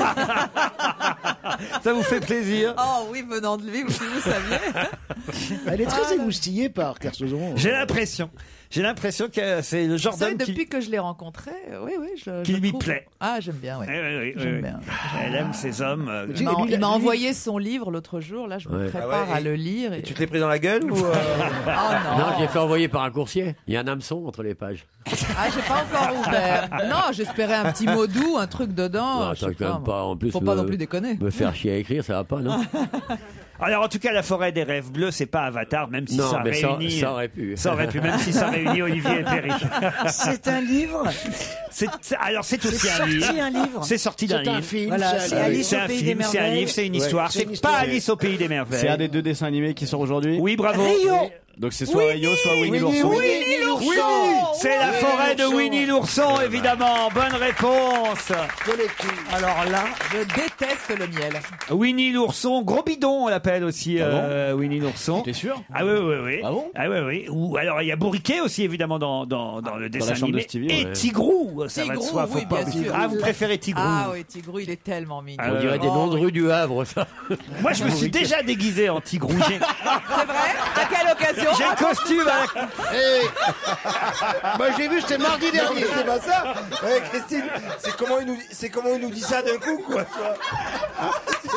Ça vous fait plaisir? Oh oui, venant de lui, si vous saviez. Elle est très Ah, émoustillée par Kersozon. J'ai l'impression. J'ai l'impression que c'est le genre Vous savez, d'homme qui, depuis que je l'ai rencontré, euh, oui, oui, je, qui je lui trouve- plaît. Ah, j'aime bien, oui. Oui, oui, oui, J'aime oui. bien. Elle aime ces hommes. euh, Il m'a, lui, il m'a lui- envoyé son livre l'autre jour, là je me Ouais. prépare Ah ouais, à et- le lire. Et... Tu te l'es pris dans la gueule ou euh, Ah non, Non, j'ai fait envoyer par un coursier. Il y a un hameçon entre les pages. ah, j'ai pas encore ouvert. Non, j'espérais un petit mot doux, un truc dedans. Non, je sais attends, quand même moi. pas. En plus, Faut me, pas non plus déconner. me faire chier à écrire, ça va pas, non? Alors en tout cas, la forêt des rêves bleus, c'est pas Avatar, même si Non, ça mais ça, réunit. ça aurait pu. Ça aurait pu, même si ça réunit Olivier et Perry. C'est un livre. C'est, c'est- alors c'est C'est aussi un sorti livre. un livre. C'est sorti d'un C'est un livre. film. Voilà, c'est c'est un- Alice C'est au un pays film, des c'est un merveilles. livre, c'est une Ouais, histoire. c'est C'est une pas histoire. Alice au pays des merveilles. C'est un des deux dessins animés qui sort aujourd'hui. Oui, bravo. Rio. Donc c'est soit Rio, soit Winnie Winnie, l'ourson. Winnie l'ourson. C'est la Winnie forêt de l'ourson. Winnie l'ourson, évidemment. Bonne réponse. Collectif. Alors là, je déteste le miel. Winnie l'ourson, gros bidon, on l'appelle aussi euh, Winnie l'ourson. T'es sûr? Ah oui, oui, oui. Ah bon Ah oui, oui. Ou alors il y a Bourriquet aussi, évidemment, dans, dans, dans le dessin la chambre de animé. Stevie, Et ouais. Tigrou, ça va de Tigrou, soi, faut oui, pas. bien sûr. Ah, vous préférez Tigrou? Ah oui, Tigrou, il est tellement mignon. Ah, On dirait des Oh, noms de oui. rue du Havre, ça. Moi, je me suis déjà déguisé en Tigrou. J'ai, C'est vrai? À quelle occasion? j'ai le costume à la... Eh, bah, j'ai vu, c'était mardi dernier. c'est pas ça. Ouais, Christine, c'est comment il nous, c'est comment il nous dit ça d'un coup, quoi. Tu vois.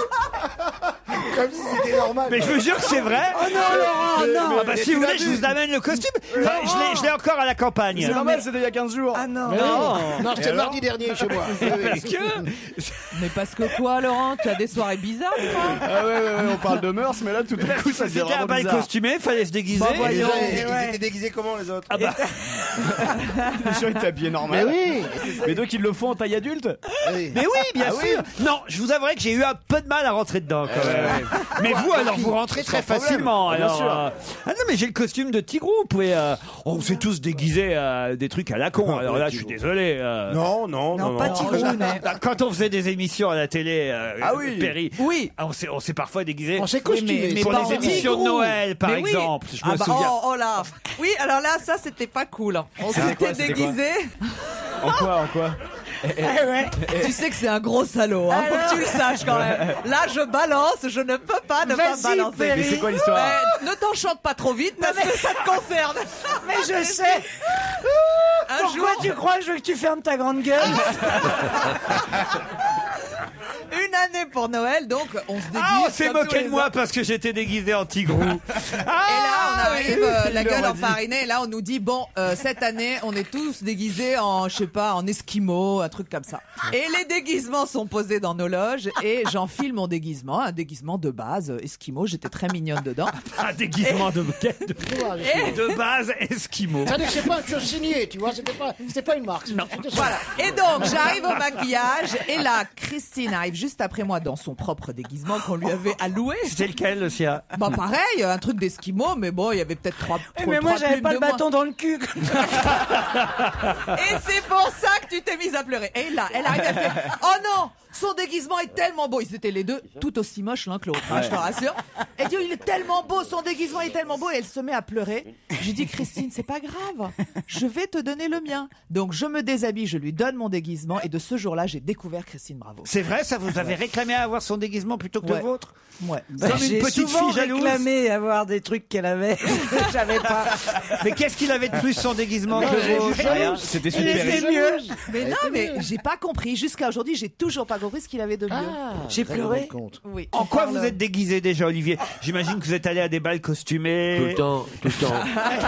Comme si c'était normal. Mais je vous jure que c'est vrai. Oh non, Laurent, non. Ah bah si vous voulez, je vous amène le costume. Enfin, je l'ai, je l'ai encore à la campagne. C'est normal, c'était il y a quinze jours. Ah non. Non. Non, c'était mardi dernier chez moi. Oui, oui. Parce que Mais parce que quoi, Laurent? Tu as des soirées bizarres, toi? Ah ouais, ouais, ouais, on parle de mœurs, mais là tout à coup ça devient c'était un vraiment bal bizarre. costumé, fallait se déguiser. Bah, Et les voyons. autres, ils, ils ouais. étaient déguisés comment les autres? Ah bah, Les gens étaient habillés normal. Mais oui. Mais donc ils le font en taille adulte. Oui. mais oui, bien Ah oui. sûr. Non, je vous avouerai que j'ai eu un peu de mal à rentrer dedans quand même. Mais vous, alors, vous rentrez très problème. facilement. Ah, bien Alors, sûr. euh, ah non, mais j'ai le costume de Tigrou. Vous pouvez, euh, on s'est tous déguisés à des trucs à la con. Alors là, je suis désolé. euh, Non, non, non, Non, pas Tigrou, mais. Quand on faisait des émissions à la télé, euh, Ah oui. Perry, Oui. on s'est, on s'est parfois déguisé On s'est costumé. mais pour pas les en émissions de Tigrou. Noël, par Mais oui. exemple. Je me Ah bah, souviens. oh, oh là. Oui, alors là, ça, c'était pas cool. On C'était quoi, s'était c'était quoi déguisés. En quoi, en quoi? Ah ouais. Tu sais que c'est un gros salaud, hein, faut que tu le saches quand même. Là, je balance, je ne peux pas ne pas Vas-y, balancer. Perry. Mais c'est quoi l'histoire? Eh, ne t'enchante pas trop vite parce que ça te concerne. Mais je sais. Un Pourquoi jour, tu crois que je veux que tu fermes ta grande gueule? une année pour Noël, donc on se déguise. Ah, on s'est comme tous moqué les de moi autres. parce que j'étais déguisé en Tigrou. Et là, on arrive, euh, la il gueule l'aurait dit. enfarinée, et là, on nous dit, bon, euh, cette année, on est tous déguisés en, je sais pas, en esquimau, un truc comme ça. Et les déguisements sont posés dans nos loges, et j'enfile mon déguisement, un déguisement de base, euh, esquimau, j'étais très mignonne dedans. Un déguisement de, de, de base esquimau. C'est-à-dire que c'est pas un chose signé, tu vois, c'était pas, c'était pas une marque. Non. Voilà. Et donc, j'arrive au maquillage, et là, Christine arrive juste après moi dans son propre déguisement qu'on lui avait alloué. C'était lequel, le sien? Bah, pareil, un truc d'esquimau, mais bon, il y avait peut-être trois, Eh, trois mais moi, trois j'avais plumes pas de le moins. bâton dans le cul. Et c'est pour ça que tu t'es mise à pleurer. Et là, elle arrive, elle fait « Oh non, son déguisement est tellement beau !» Ils étaient les deux tout aussi moches l'un que l'autre, hein, je te rassure. Elle dit « Il est tellement beau, son déguisement est tellement beau !» Et elle se met à pleurer. J'ai dit « Christine, c'est pas grave, je vais te donner le mien. » Donc je me déshabille, je lui donne mon déguisement. Et de ce jour-là, j'ai découvert Christine Bravo. C'est vrai, ça vous avez réclamé à avoir son déguisement plutôt que Ouais. le vôtre? Ouais. Comme une J'ai petite souvent fille jalouse. réclamé avoir des trucs qu'elle avait. J'avais pas. Mais qu'est-ce qu'il avait de plus son déguisement Non, que j'ai le vôtre? juste jalouse. Rien, c'était Il super était riche. mieux. Mais non, mais j'ai pas compris. Jusqu'à aujourd'hui, j'ai toujours pas compris ce qu'il avait de mieux. Ah, J'ai très pleuré. bon compte. Oui. En on quoi parle- vous êtes déguisé déjà, Olivier? J'imagine que vous êtes allé à des balles costumés. Tout le temps, tout le temps.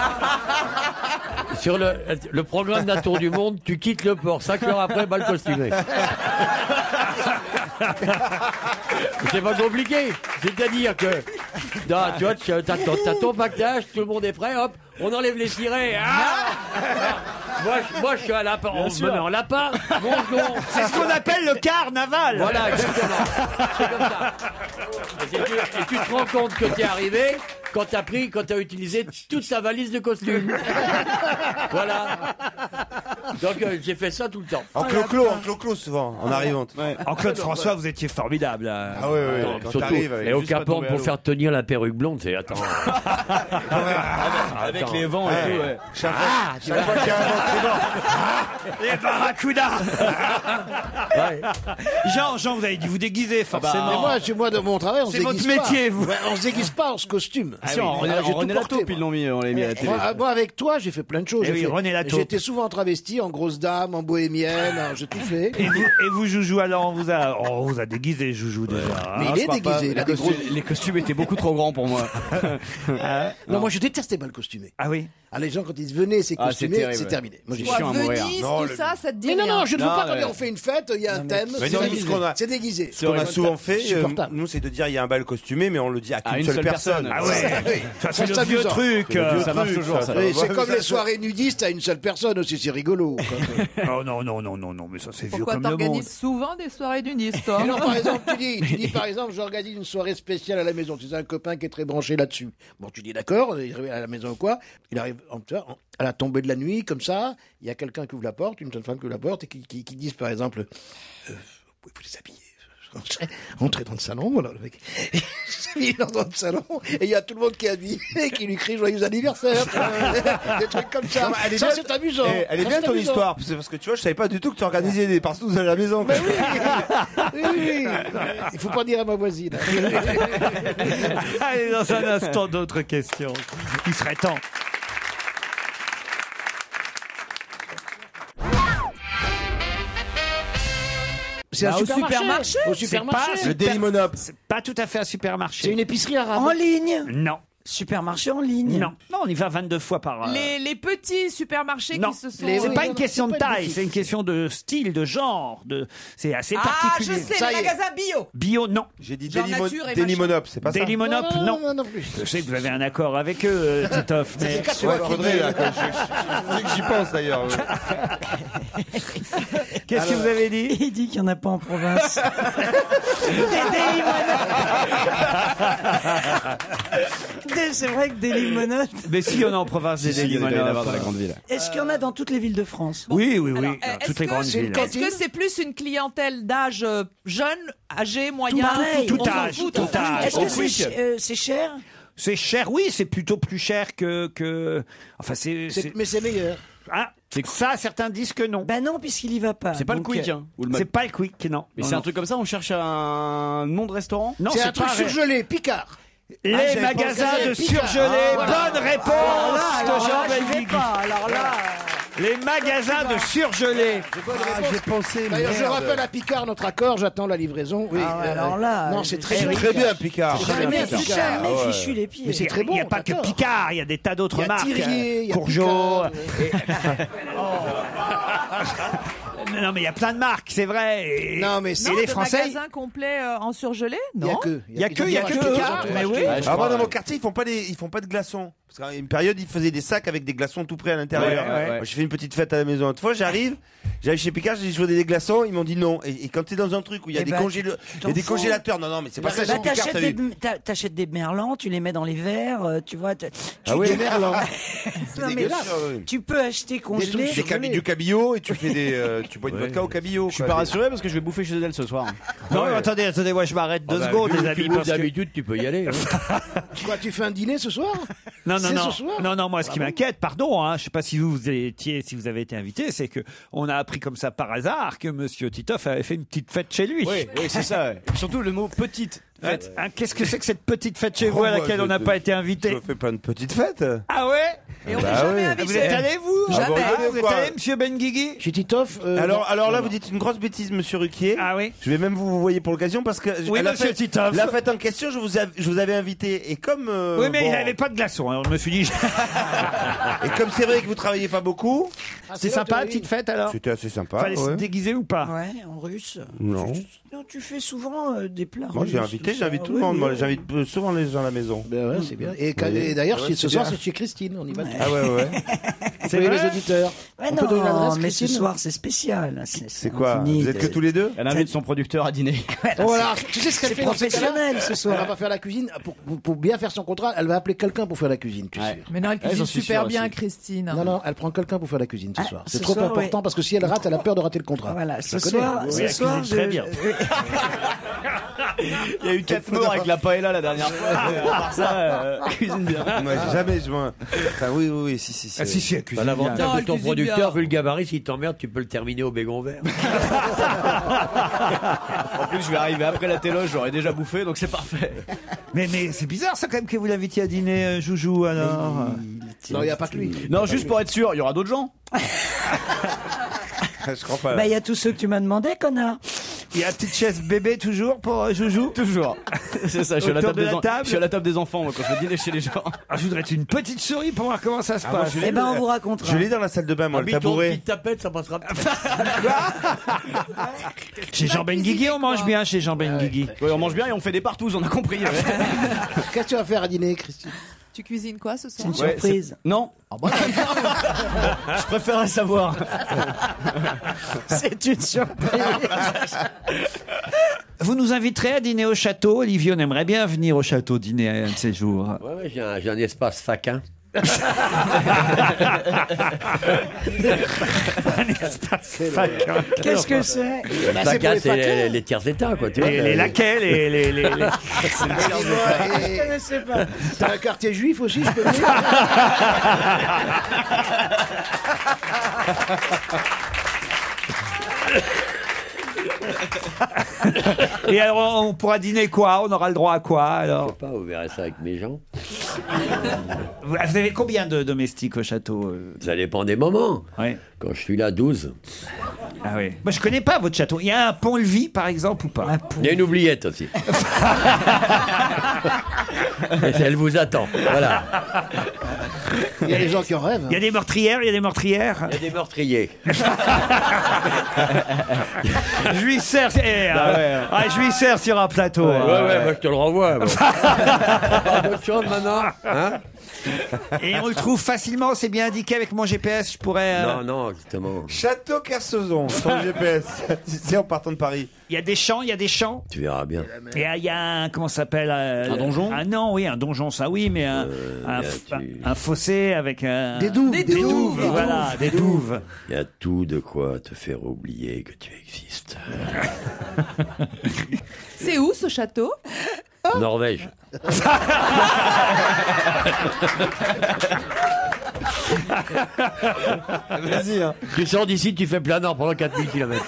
Sur le, le programme d'un tour du monde, tu quittes le port. Cinq heures après, balle costumée. C'est pas compliqué. C'est-à-dire que, non, tu vois, tu as, t'as ton- t'as ton pactage, tout le monde est prêt, hop, on enlève les sirets. Ah moi, je, moi, je suis un lapin. On me met en lapin. Mon second. C'est ce qu'on appelle le carnaval. Voilà, exactement. C'est comme ça. Et tu, et tu te rends compte que t'es arrivé, quand t'as pris, quand t'as utilisé toute ta valise de costumes. Voilà. Donc euh, j'ai fait ça tout le temps. En clo-clo, en clo-clo souvent, en arrivant. Ouais. En Claude François, vous étiez formidable. Là. Ah ouais, ouais. Non, Quand surtout, t'arrives avec et au juste pas Cap Horn tomber à pour l'eau. faire tenir la perruque blonde, c'est attends. Avec Attends. les vents et tout, ouais. Chaque fois, chaque fois qu'il y a un vent très bas. Les barracudas. Jean, Jean, vous avez dit vous déguiser forcément. Mais moi, chez moi, dans mon travail, on se C'est votre déguise pas. métier, vous. Ouais, on se déguise pas, on se costume. Ah, si, en René, Ah, j'ai en René tout porté, Latour, puis ils moi. l'ont mis, on l'a mis à la télé. Moi, moi, avec toi, j'ai fait plein de choses. Eh J'ai oui, fait- René Latour. J'étais souvent travesti, en grosse dame, en bohémienne, hein, j'ai tout fait. Et vous, et vous, Joujou, alors, on vous a, on vous a déguisé, Joujou, déjà. Mais hein. il est déguisé, il a Les des gros... costumes, les costumes étaient beaucoup trop grands pour moi. Non, moi, je détestais pas le costumé. Ah oui. Ah, les gens, quand ils venaient, c'est Ah, c'est costumé, terrible, c'est ouais. terminé. Moi, j'ai C'est chiant à mourir. Venise, Non, tout le- ça, ça te dit Mais non, rien. non, je ne veux Non, pas quand mais- on fait une fête, il y a un thème, Mais c'est non, déguisé. ce qu'on a- C'est déguisé. Ce qu'on a souvent fait, euh, Supportable. nous, c'est de dire il y a un bal costumé, mais on le dit à À qu'une une seule seule personne. personne. Ah ouais. Oui. Ça, c'est C'est le vieux amusant. truc. C'est le vieux euh, Ça marche truc, toujours, ça. Oui, c'est Ouais, comme ça, les ça- soirées nudistes à une seule personne aussi, c'est rigolo. quoi. Oh non, non, non, non, non, mais ça, c'est vieux Pourquoi comme le monde. t'organises souvent des soirées du Nice, toi Et non, par exemple, tu dis, tu dis par exemple, j'organise une soirée spéciale à la maison. Tu sais, un copain qui est très branché là-dessus. Bon, tu dis d'accord, il arrive à la maison ou quoi. Il arrive en- tu vois, en- à la tombée de la nuit, comme ça. Il y a quelqu'un qui ouvre la porte, une jeune femme qui ouvre la porte et qui, qui, qui disent par exemple, euh, vous pouvez vous déshabiller. Entrez dans le salon, voilà, le mec. Il est dans le salon, et il y a tout le monde qui est habillé, et qui lui crie joyeux anniversaire. Des trucs comme ça. Non, mais elle est ça, bien- c'est amusant. Eh, Elle est Ça, bien c'est ton amusant. histoire, parce que- parce que tu vois, je savais pas du tout que tu organisais des partout à la maison. Mais oui, oui, oui. Il faut pas dire à ma voisine. Allez, dans un instant, d'autres questions. Il serait temps. C'est Bah, un au supermarché. supermarché. Au C'est supermarché. pas- Le Dailymonop. C'est pas tout à fait un supermarché. C'est une épicerie arabe. En ligne. Non, Supermarché en ligne. non, non, on y va vingt-deux fois par. euh, Les, les petits supermarchés Non, qui se sont... les- c'est oui, pas non, une non, question c'est de pas une taille, boutique. c'est une question de style, de genre, de. C'est assez Ah, je particulier. sais, Ça les y est. magasins bio. Bio, non. J'ai dit Genre Dailymo- nature et Dailymonop, c'est pas ça Dailymonop, non, non. non, non plus. Je sais que vous avez un accord avec eux, euh, Titoff, mais. Ouais, faudrait, là, quoi. Je- je- faudrait que j'y pense d'ailleurs. Qu'est-ce que vous avez dit Il dit qu'il n'y en a pas en province. Des- C'est vrai que des limonotes. Mais si, on a en province des Si, il doit y en avoir Dailymonop. dans la grande ville. Est-ce qu'il y en a dans toutes les villes de France? Oui, oui, oui, Alors, dans euh, toutes est-ce les que grandes c'est une villes. Est-ce que c'est plus une clientèle d'âge euh, jeune, âgé, moyen pareil. Tout On s'en âge, fout, tout on s'en fout. âge. Est-ce Au que c'est quick. ch- euh, c'est cher? C'est cher, oui, c'est plutôt plus cher que. que... Enfin, c'est. C'est- c'est- Mais c'est meilleur. Ah, ça, certains disent que non. Ben non, puisqu'il y va pas. C'est pas le Donc, quick, euh, hein. Ou le C'est pas le quick, non. Mais Non, c'est un non. truc comme ça, on cherche un nom de restaurant Non, C'est un truc pas vrai. surgelé, Picard. Les Ah, j'avais magasins pensé- de Picard. surgelés. Ah, voilà. Bonne réponse Alors là, alors de là, Jean j'y vais Benguigui. pas. Alors là, Les magasins de surgelés. Ah, j'ai pensé. D'ailleurs, je merde. rappelle à Picard notre accord, j'attends la livraison. Oui, Ah ouais, euh, alors là, non, euh, c'est c'est très C'est bien. très bien, Picard. C'est très jamais, bien, c'est Picard. jamais Ah ouais. fichu les pieds. Mais c'est très Il n'y a bon, pas que d'accord. Picard, il y a des tas d'autres Il y a marques. Thirier, il y a Courgeot. Picard, Non, mais il y a plein de marques, c'est vrai. Et, Non, mais et c'est- Non, les de Français. magasins complets euh, en surgelé Il y a Non. que. Il y a que- il y a que Ils ont Picard. racheté, Mais ils ont oui. racheté. Ah, moi, dans mon quartier, ils font pas des, ils font pas de glaçons. Parce qu'à une période, ils faisaient des sacs avec des glaçons tout prêts à l'intérieur. Ouais, ouais, ouais. Moi, j'ai fait une petite fête à la maison. Une fois, j'arrive, j'arrive chez Picard, j'ai dit, je veux des glaçons. Ils m'ont dit non. Et, et quand t'es dans un truc où il y a Eh des ben, congélo- tu il y a des t'en fous. congélateurs. Non, non, mais c'est pas ça Bah, chez Picard, t'achètes t'as des, vu. t'a- t'achètes des merlans, tu les mets dans les verres, euh, tu vois. tu- Ah ouais, tu- Merlan. Non, mais dégueulasse. Ah ouais. tu peux acheter congelé. Des cabi- du cabillaud et tu fais des, euh, tu bois une vodka au cabillaud. Je suis pas rassuré parce que je vais bouffer chez elle ce soir. Non, mais attendez, attendez, moi je m'arrête deux Ah bah, secondes, vu les que amis. tu bouffes parce que- d'habitude, tu peux y aller. hein. Quoi, tu fais un dîner ce soir Non, non, C'est non. ce soir Non, non, moi, ce qui Ah bon m'inquiète, pardon, hein, je sais pas si vous, vous étiez, si vous avez été invité, c'est que on a appris comme ça par hasard que Monsieur Titoff avait fait une petite fête chez lui. Oui, oui, c'est ça. ouais. Et surtout le mot petite fête. Hein, Qu'est-ce que c'est que cette petite fête chez vous Oh, à bah, laquelle je on n'a te- pas été Je invité? fais pas une petite fête. Ah ouais? Et on Bah n'est jamais ouais. invité. Vous êtes allé, vous? Ah, Jamais. bon, Ah, vous êtes quoi. allé, Monsieur Benguigui? Chez Titoff euh, Alors, non. alors là, Non, vous dites une grosse bêtise, Monsieur Ruquier. Ah oui? Je vais même vous, vous voyez pour l'occasion parce que Oui, à la Monsieur fête, Titoff. la fête en question, je vous, av- je vous avais invité et comme euh, Oui, mais bon, il n'avait pas de glaçons. Alors je me suis dit, et comme c'est vrai que vous travaillez pas beaucoup, Ah, c'est là, sympa, tu- petite fête alors? c'était assez sympa. Fallait se ouais. déguiser ou pas? Ouais, en russe. Non. Non, tu fais souvent euh, des plats. Moi, j'ai russes, invité, tout j'invite ça. tout le Oui, monde. oui, Moi, oui. j'invite euh, souvent les gens à la maison. Ben ouais, c'est bien. Et, quand- Oui. et d'ailleurs, Ouais, chez- c'est ce soir, bien. c'est chez Christine. On y va. Ah ouais, ouais. C'est payer vrai les auditeurs. Ouais, On peut donner non, l'adresse, mais ce Christine soir c'est spécial. C'est quoi? Vous êtes que tous les deux? Elle invite son producteur à dîner. Oh, voilà. Tu sais ce qu'elle C'est fait dans ces cas-là professionnel ce soir. Elle va pas faire la cuisine. Pour, pour- pour bien faire son contrat, elle va appeler quelqu'un pour faire la cuisine, tu sais. Mais non, elle Ouais, cuisine j'en suis super sûr bien, aussi. Christine. Non, non, elle prend quelqu'un pour faire la cuisine ce Ah, soir. C'est ce trop soir, important oui. parce que si elle rate, elle a peur de rater le contrat. Voilà, ce Je connais. soir, Oui, ce elle soir, cuisine très je- bien. Il y a eu quatre morts avec la paella la dernière fois. mais à part ça, euh, elle cuisine bien. Moi, jamais je vois. Enfin, oui, oui, oui, si, si, si. Ah si, si, elle cuisine Bah, bien. L'avantage Non, de elle ton cuisine producteur, bien. vu le gabarit, s'il t'emmerde, tu peux le terminer au bégon vert. En plus, je vais arriver après la téloge, j'aurais déjà bouffé, donc c'est parfait. Mais, mais c'est bizarre ça quand même que vous l'invitiez à dîner, euh, Joujou, alors. Non, il n'y a pas que lui. Non, juste pour être sûr, il y aura d'autres gens. Je crois pas. Bah, il y a tous ceux que tu m'as demandé, connard. Il y a la petite chaise bébé toujours pour euh, Joujou. Toujours. C'est ça, je suis, à la Autour table de des la en- table. je suis à la table des enfants moi, quand je vais dîner chez les gens. Ah, je voudrais être une petite souris pour voir comment ça se Ah, moi, passe. je l'ai- Eh ben, on vous racontera. Je l'ai dans la salle de bain, moi, le Habite ton tabouret. petite tapette, ça passera. Chez Jean Benguigui, on mange bien chez Jean Benguigui. Oui, on mange bien et on fait des partous, on a compris. ouais. Qu'est-ce que tu vas faire à dîner, Christine? Tu cuisines quoi ce soir? C'est une Ouais, surprise. c'est- Non. Je préférerais savoir. C'est une surprise. Vous nous inviterez à dîner au château, Olivier. On aimerait bien venir au château dîner un de ces jours. Ouais, ouais, j'ai un, j'ai un espace faquin. Qu'est-ce que c'est? Le faquin, c'est les, les tiers états, quoi. Tu vois, Les, les euh, laquais, les, les, les, les- Je connaissais pas. T'as un quartier juif aussi, je peux venir. Et alors, on pourra dîner quoi? On aura le droit à quoi Je alors? sais pas, vous verrez ça avec mes gens. Vous avez combien de domestiques au château? euh Ça dépend des moments. Ouais. Quand je suis là, douze. Ah oui. Moi, je connais pas votre château. Il y a un pont-levis, par exemple, ou pas? Il y a une oubliette aussi. Et elle vous attend. Voilà. Il y a des gens qui en rêvent. Il y a des meurtrières, il y a des meurtrières. Il y a des meurtriers. Je lui sers, eh, euh, ah, je lui sers sur un plateau. Ouais, hein. ouais, moi je te le renvoie. Bon. Pas d'autre chose maintenant, hein? Et on le trouve facilement, c'est bien indiqué avec mon G P S. Je pourrais. euh, Non, non, justement. Château Kersozon, sur le G P S. Tu sais, en partant de Paris. Il y a des champs, il y a des champs. Tu verras bien. Et euh, il y a un, comment ça s'appelle euh, Un donjon Ah non, oui, un donjon, ça oui, mais un, un, là, f- tu- un fossé avec un... Des douves. Des Des douves. douves. Voilà, des douves. Il y a tout de quoi te faire oublier que tu existes. C'est où ce château? Norvège. Vas-y, hein. Tu sors d'ici, tu fais plein nord pendant quatre mille kilomètres.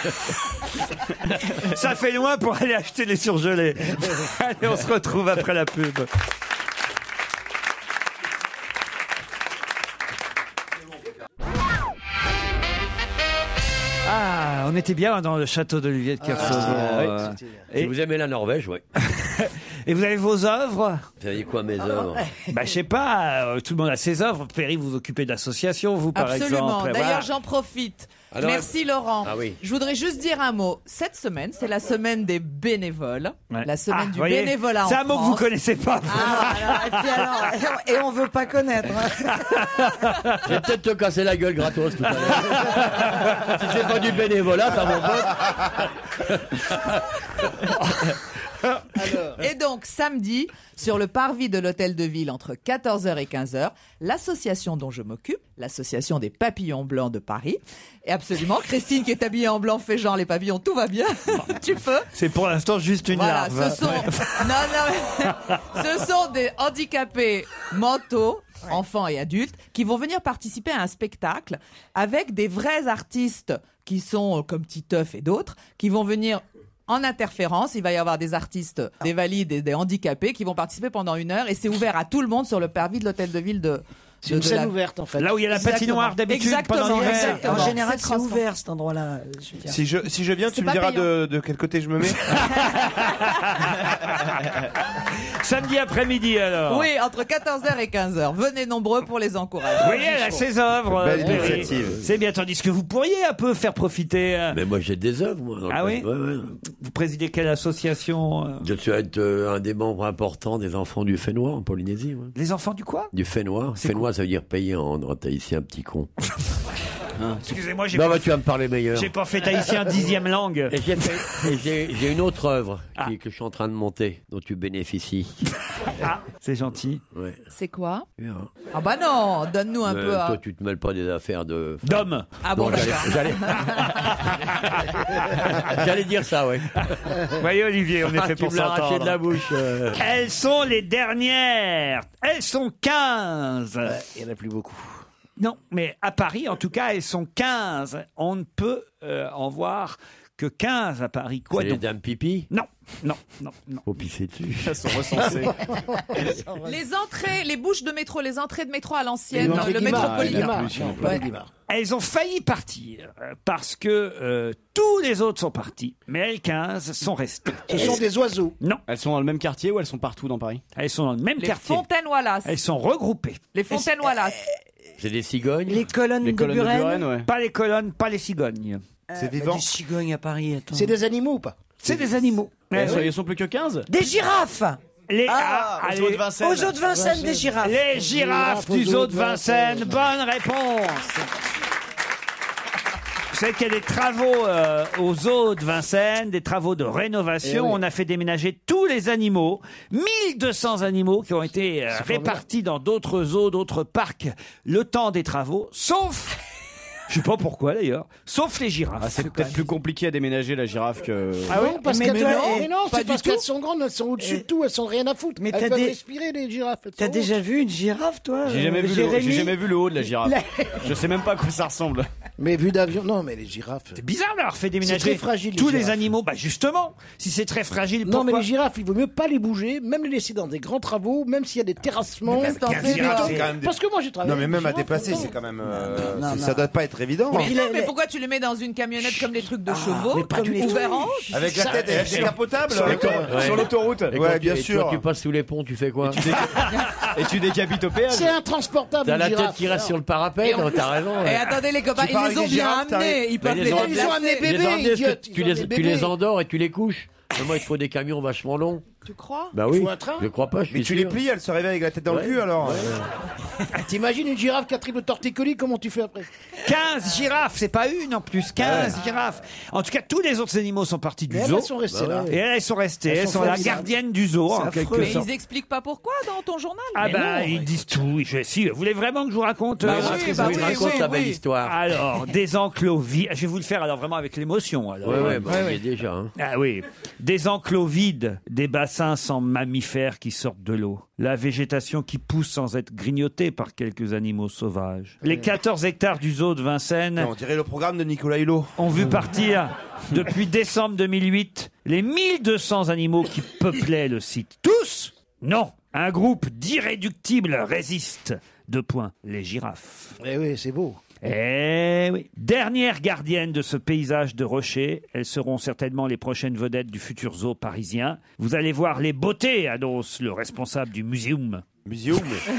Ça fait loin pour aller acheter les surgelés. Allez, on se retrouve après la pub. Ah, on était bien dans le château d'Olivier de Kersauzon. Ah, euh, Si et, vous aimez la Norvège, oui. et vous avez vos œuvres? Vous savez quoi, mes œuvres? Bah, je sais pas, euh, tout le monde a ses œuvres. Péry, vous vous occupez d'associations, vous, par Absolument. exemple. D'ailleurs, Voilà. j'en profite. Alors, Merci Laurent. Ah oui. Je voudrais juste dire un mot. Cette semaine, c'est la semaine des bénévoles. Ouais. La semaine Ah, du voyez, bénévolat en c'est un mot que vous France. connaissez pas. vous. Ah, alors, et puis alors, et on veut pas connaître. hein. Je vais peut-être te casser la gueule gratos tout à l'heure. Si c'est pas du bénévolat, ça mon pote. Et donc, samedi, sur le parvis de l'Hôtel de Ville, entre quatorze heures et quinze heures, l'association dont je m'occupe, l'association des papillons blancs de Paris, et absolument, Christine qui est habillée en blanc fait genre les papillons, tout va bien, tu peux. C'est pour l'instant juste une Voilà, larve. ce sont, non, non, mais- ce sont des handicapés mentaux, enfants et adultes, qui vont venir participer à un spectacle avec des vrais artistes qui sont euh, comme Titeuf et d'autres, qui vont venir en interférence. Il va y avoir des artistes, des valides et des handicapés qui vont participer pendant une heure et c'est ouvert à tout le monde sur le parvis de l'Hôtel de Ville de. C'est une de- de scène la- ouverte, en fait. Là où il y a la Exactement. patinoire d'habitude Exactement, pendant l'hiver. exactement. En général, C'est c'est transformé. ouvert cet endroit-là. je veux dire. Si je, si je viens, C'est tu me pas diras payant. de, de quel côté je me mets. Samedi après-midi alors. Oui, entre quatorze heures et quinze heures. Venez nombreux pour les encourager. Vous voyez, elle a ses œuvres. Belle euh, Péry. initiative. C'est bien, tandis que vous pourriez un peu faire profiter. euh, Mais moi, j'ai des œuvres, moi. dans le Ah pays. oui Ouais, ouais. Vous présidez quelle association euh Je suis être, euh, un des membres importants des enfants du Fénois en Polynésie. ouais. Les enfants du quoi? Du Fénois. C'est Fénois, Excuse-moi, ça veut dire payer en droit tahitien, petit con. Excusez-moi, j'ai Non, pas, bah, tu vas me parler meilleur. j'ai pas fait tahitien dixième langue. Et j'ai, fait- et j'ai- j'ai une autre œuvre qui- que je suis en train de monter, dont tu bénéficies. Ah, c'est gentil. Ouais. C'est quoi? Bien. Ah bah non, donne-nous un Mais peu. toi, hein. tu te mêles pas des affaires de... D'homme. Ah bon, Non, j'allais, d'accord. j'allais... j'allais dire ça, ouais. Voyez Olivier, on est Ah, fait tu pour me l'as arraché s'entendre. de la bouche. euh. Elles sont les dernières. Elles sont quinze. Il n'y en a plus beaucoup. Non, mais à Paris, en tout cas, elles sont quinze. On ne peut euh, en voir que quinze à Paris. Quoi C'est les donc? dames pipi? Non, non, non, non. Faut pisser dessus. Elles sont recensées. Les entrées, les bouches de métro, les entrées de métro à l'ancienne, Les entrées le Guimard, il y en a métropolitain. plus, il y en a plus. Pas les Guimard. Elles ont failli partir euh, parce que euh, tous les autres sont partis, mais elles quinze sont restées. Ce sont des oiseaux. Non, Elles sont dans le même quartier ou elles sont partout dans Paris? elles sont dans le même Les quartier. Fontaine-Wallace. Elles sont regroupées. Les Fontaine-Wallace. C'est des cigognes? Les colonnes Les de colonnes de Buren. Buren, ouais. Pas les colonnes, pas les cigognes. C'est Bah, vivant. des cigognes à Paris, attends. C'est des animaux ou pas? C'est des animaux. Elles Eh sont- oui. Elles sont plus que quinze? Des girafes. Les, Ah, ah, aux eaux allez. de Vincennes. Aux eaux de Vincennes, des girafes. Les girafes du zoo de Vincennes. Bonne réponse. Vous savez qu'il y a des travaux euh, au zoo de Vincennes, des travaux de rénovation. Eh oui. On a fait déménager tous les animaux, mille deux cents animaux qui ont été euh, répartis dans d'autres zoos, d'autres parcs, le temps des travaux, sauf... Je sais pas pourquoi d'ailleurs, sauf les girafes. Ah, c'est peut-être plus compliqué à déménager la girafe que. Ah oui, Non, parce mais qu'elles toi, non, eh, mais non, pas c'est du parce tout. qu'elles sont grandes, elles sont au-dessus de tout, elles sont rien à foutre. Mais elles t'as peuvent des- respirer les girafes. elles T'as sont déjà hautes. vu une girafe, toi J'ai euh, jamais, vu le, Jérémy j'ai jamais vu le haut de la girafe. Je sais même pas à quoi ça ressemble. Mais vu d'avion, non, mais les girafes. c'est bizarre de leur fait C'est déménager très fragile, les tous les girafes. animaux. Bah justement, si c'est très fragile, Non, mais pourquoi les girafes, il vaut mieux pas les bouger, même les laisser dans des grands travaux, même s'il y a des terrassements. Mais qu'est-ce que t'en quinze sais, girafes, toi c'est quand même des- Parce que moi j'ai travaillé. Non, mais avec même des à girafes dépasser, longtemps. c'est quand même. euh, Non, c'est- non. Ça doit pas être évident. Mais hein. il non, est- mais pourquoi tu les mets dans une camionnette comme les trucs de Ah, chevaux, mais pas du tout. ouvert en haut? Avec la tête Ça- décapotable. Sur l'autoroute. Ouais. Sur l'autoroute. Et Ouais, quand tu- bien et sûr. Quand tu passes sous les ponts, tu fais quoi? Et tu décapites au péage. C'est intransportable. T'as une la tête girafe. qui reste sur le parapet, Et on- t'as raison. Et ouais. attendez les copains, Tu parles ils les ont avec des bien girafes, amenés, ils peuvent Mais les les gens- Ils ont amené Les bébé, Andes, est-ce que idiote. tu Ils ont les, amené tu les bébé. endors et tu les couches? Mais moi, il te faut des camions vachement longs. Tu crois? Bah Il oui. faut un train. Je crois pas, je Mais suis tu les sûr. plies, elle se réveille avec la tête dans le Ouais. cul alors. T'imagines une girafe qui a triple torticolis, comment tu fais après? quinze girafes, c'est pas une en plus, quinze girafes. En tout cas, tous les autres animaux sont partis du Mais elles, zoo. elles sont restées Bah là. ouais. Et elles sont restées, elles, Elles sont, sont la formidables. gardienne du zoo, en C'est quelque affreux. Mais sorte. ils expliquent pas pourquoi dans ton journal. Ah Mais bah, non. ils disent tout. Oui, je, si, vous voulez vraiment que je vous raconte Bah euh, oui, raconte- bah Oui, oui, raconte oui, ta belle oui. histoire. Alors, des enclos vides. Je vais vous le faire alors vraiment avec l'émotion. Alors. Ouais, ouais, bah, Ouais, on y ouais. est déjà. Hein. Ah oui, des enclos vides, des bassins sans mammifères qui sortent de l'eau, la végétation qui pousse sans être grignotée par quelques animaux sauvages. Les quatorze hectares du zoo de Vincennes On dirait le programme de Nicolas Hulot. ont vu partir depuis décembre deux mille huit les mille deux cents animaux qui peuplaient le site. Tous? Non. Un groupe d'irréductibles résiste. Deux points. Les girafes. Eh oui, c'est beau. Eh oui. Dernière gardienne de ce paysage de rochers, elles seront certainement les prochaines vedettes du futur zoo parisien. Vous allez voir les beautés, annonce le responsable du muséum. Muséum.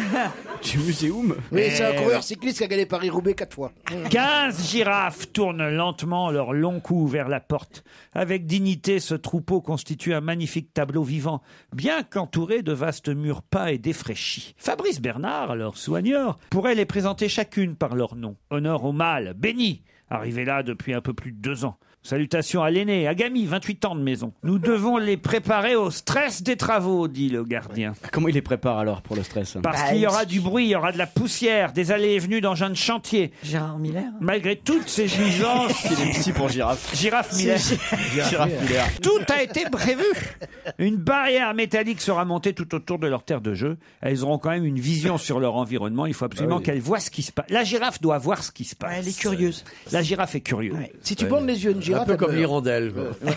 Du muséum. Oui, c'est un Eh coureur cycliste qui a gagné Paris-Roubaix quatre fois. quinze girafes tournent lentement leur long cou vers la porte. Avec dignité, ce troupeau constitue un magnifique tableau vivant, bien qu'entouré de vastes murs peints et défraîchis. Fabrice Bernard, leur soigneur, pourrait les présenter chacune par leur nom. Honneur au mâle, Béni, arrivé là depuis un peu plus de deux ans. Salutations à l'aîné, Agami, vingt-huit ans de maison. Nous devons les préparer au stress des travaux, dit le gardien. Comment il les prépare alors pour le stress? Parce Bah, qu'il y il- aura du bruit, il y aura de la poussière, des allées et venues d'engins de chantier. Gérard Miller. Malgré toutes ces nuisances, Il est psy pour girafe. Girafe Miller. Girafe Miller. Tout a été prévu. Une barrière métallique sera montée tout autour de leur terre de jeu. Elles auront quand même une vision sur leur environnement. Il faut absolument qu'elles voient ce qui se passe. La girafe doit voir ce qui se passe. Ouais, elle est curieuse. La girafe est curieuse. Si tu bandes les yeux à une Un girafe, peu elle comme meurt. l'hirondelle. quoi.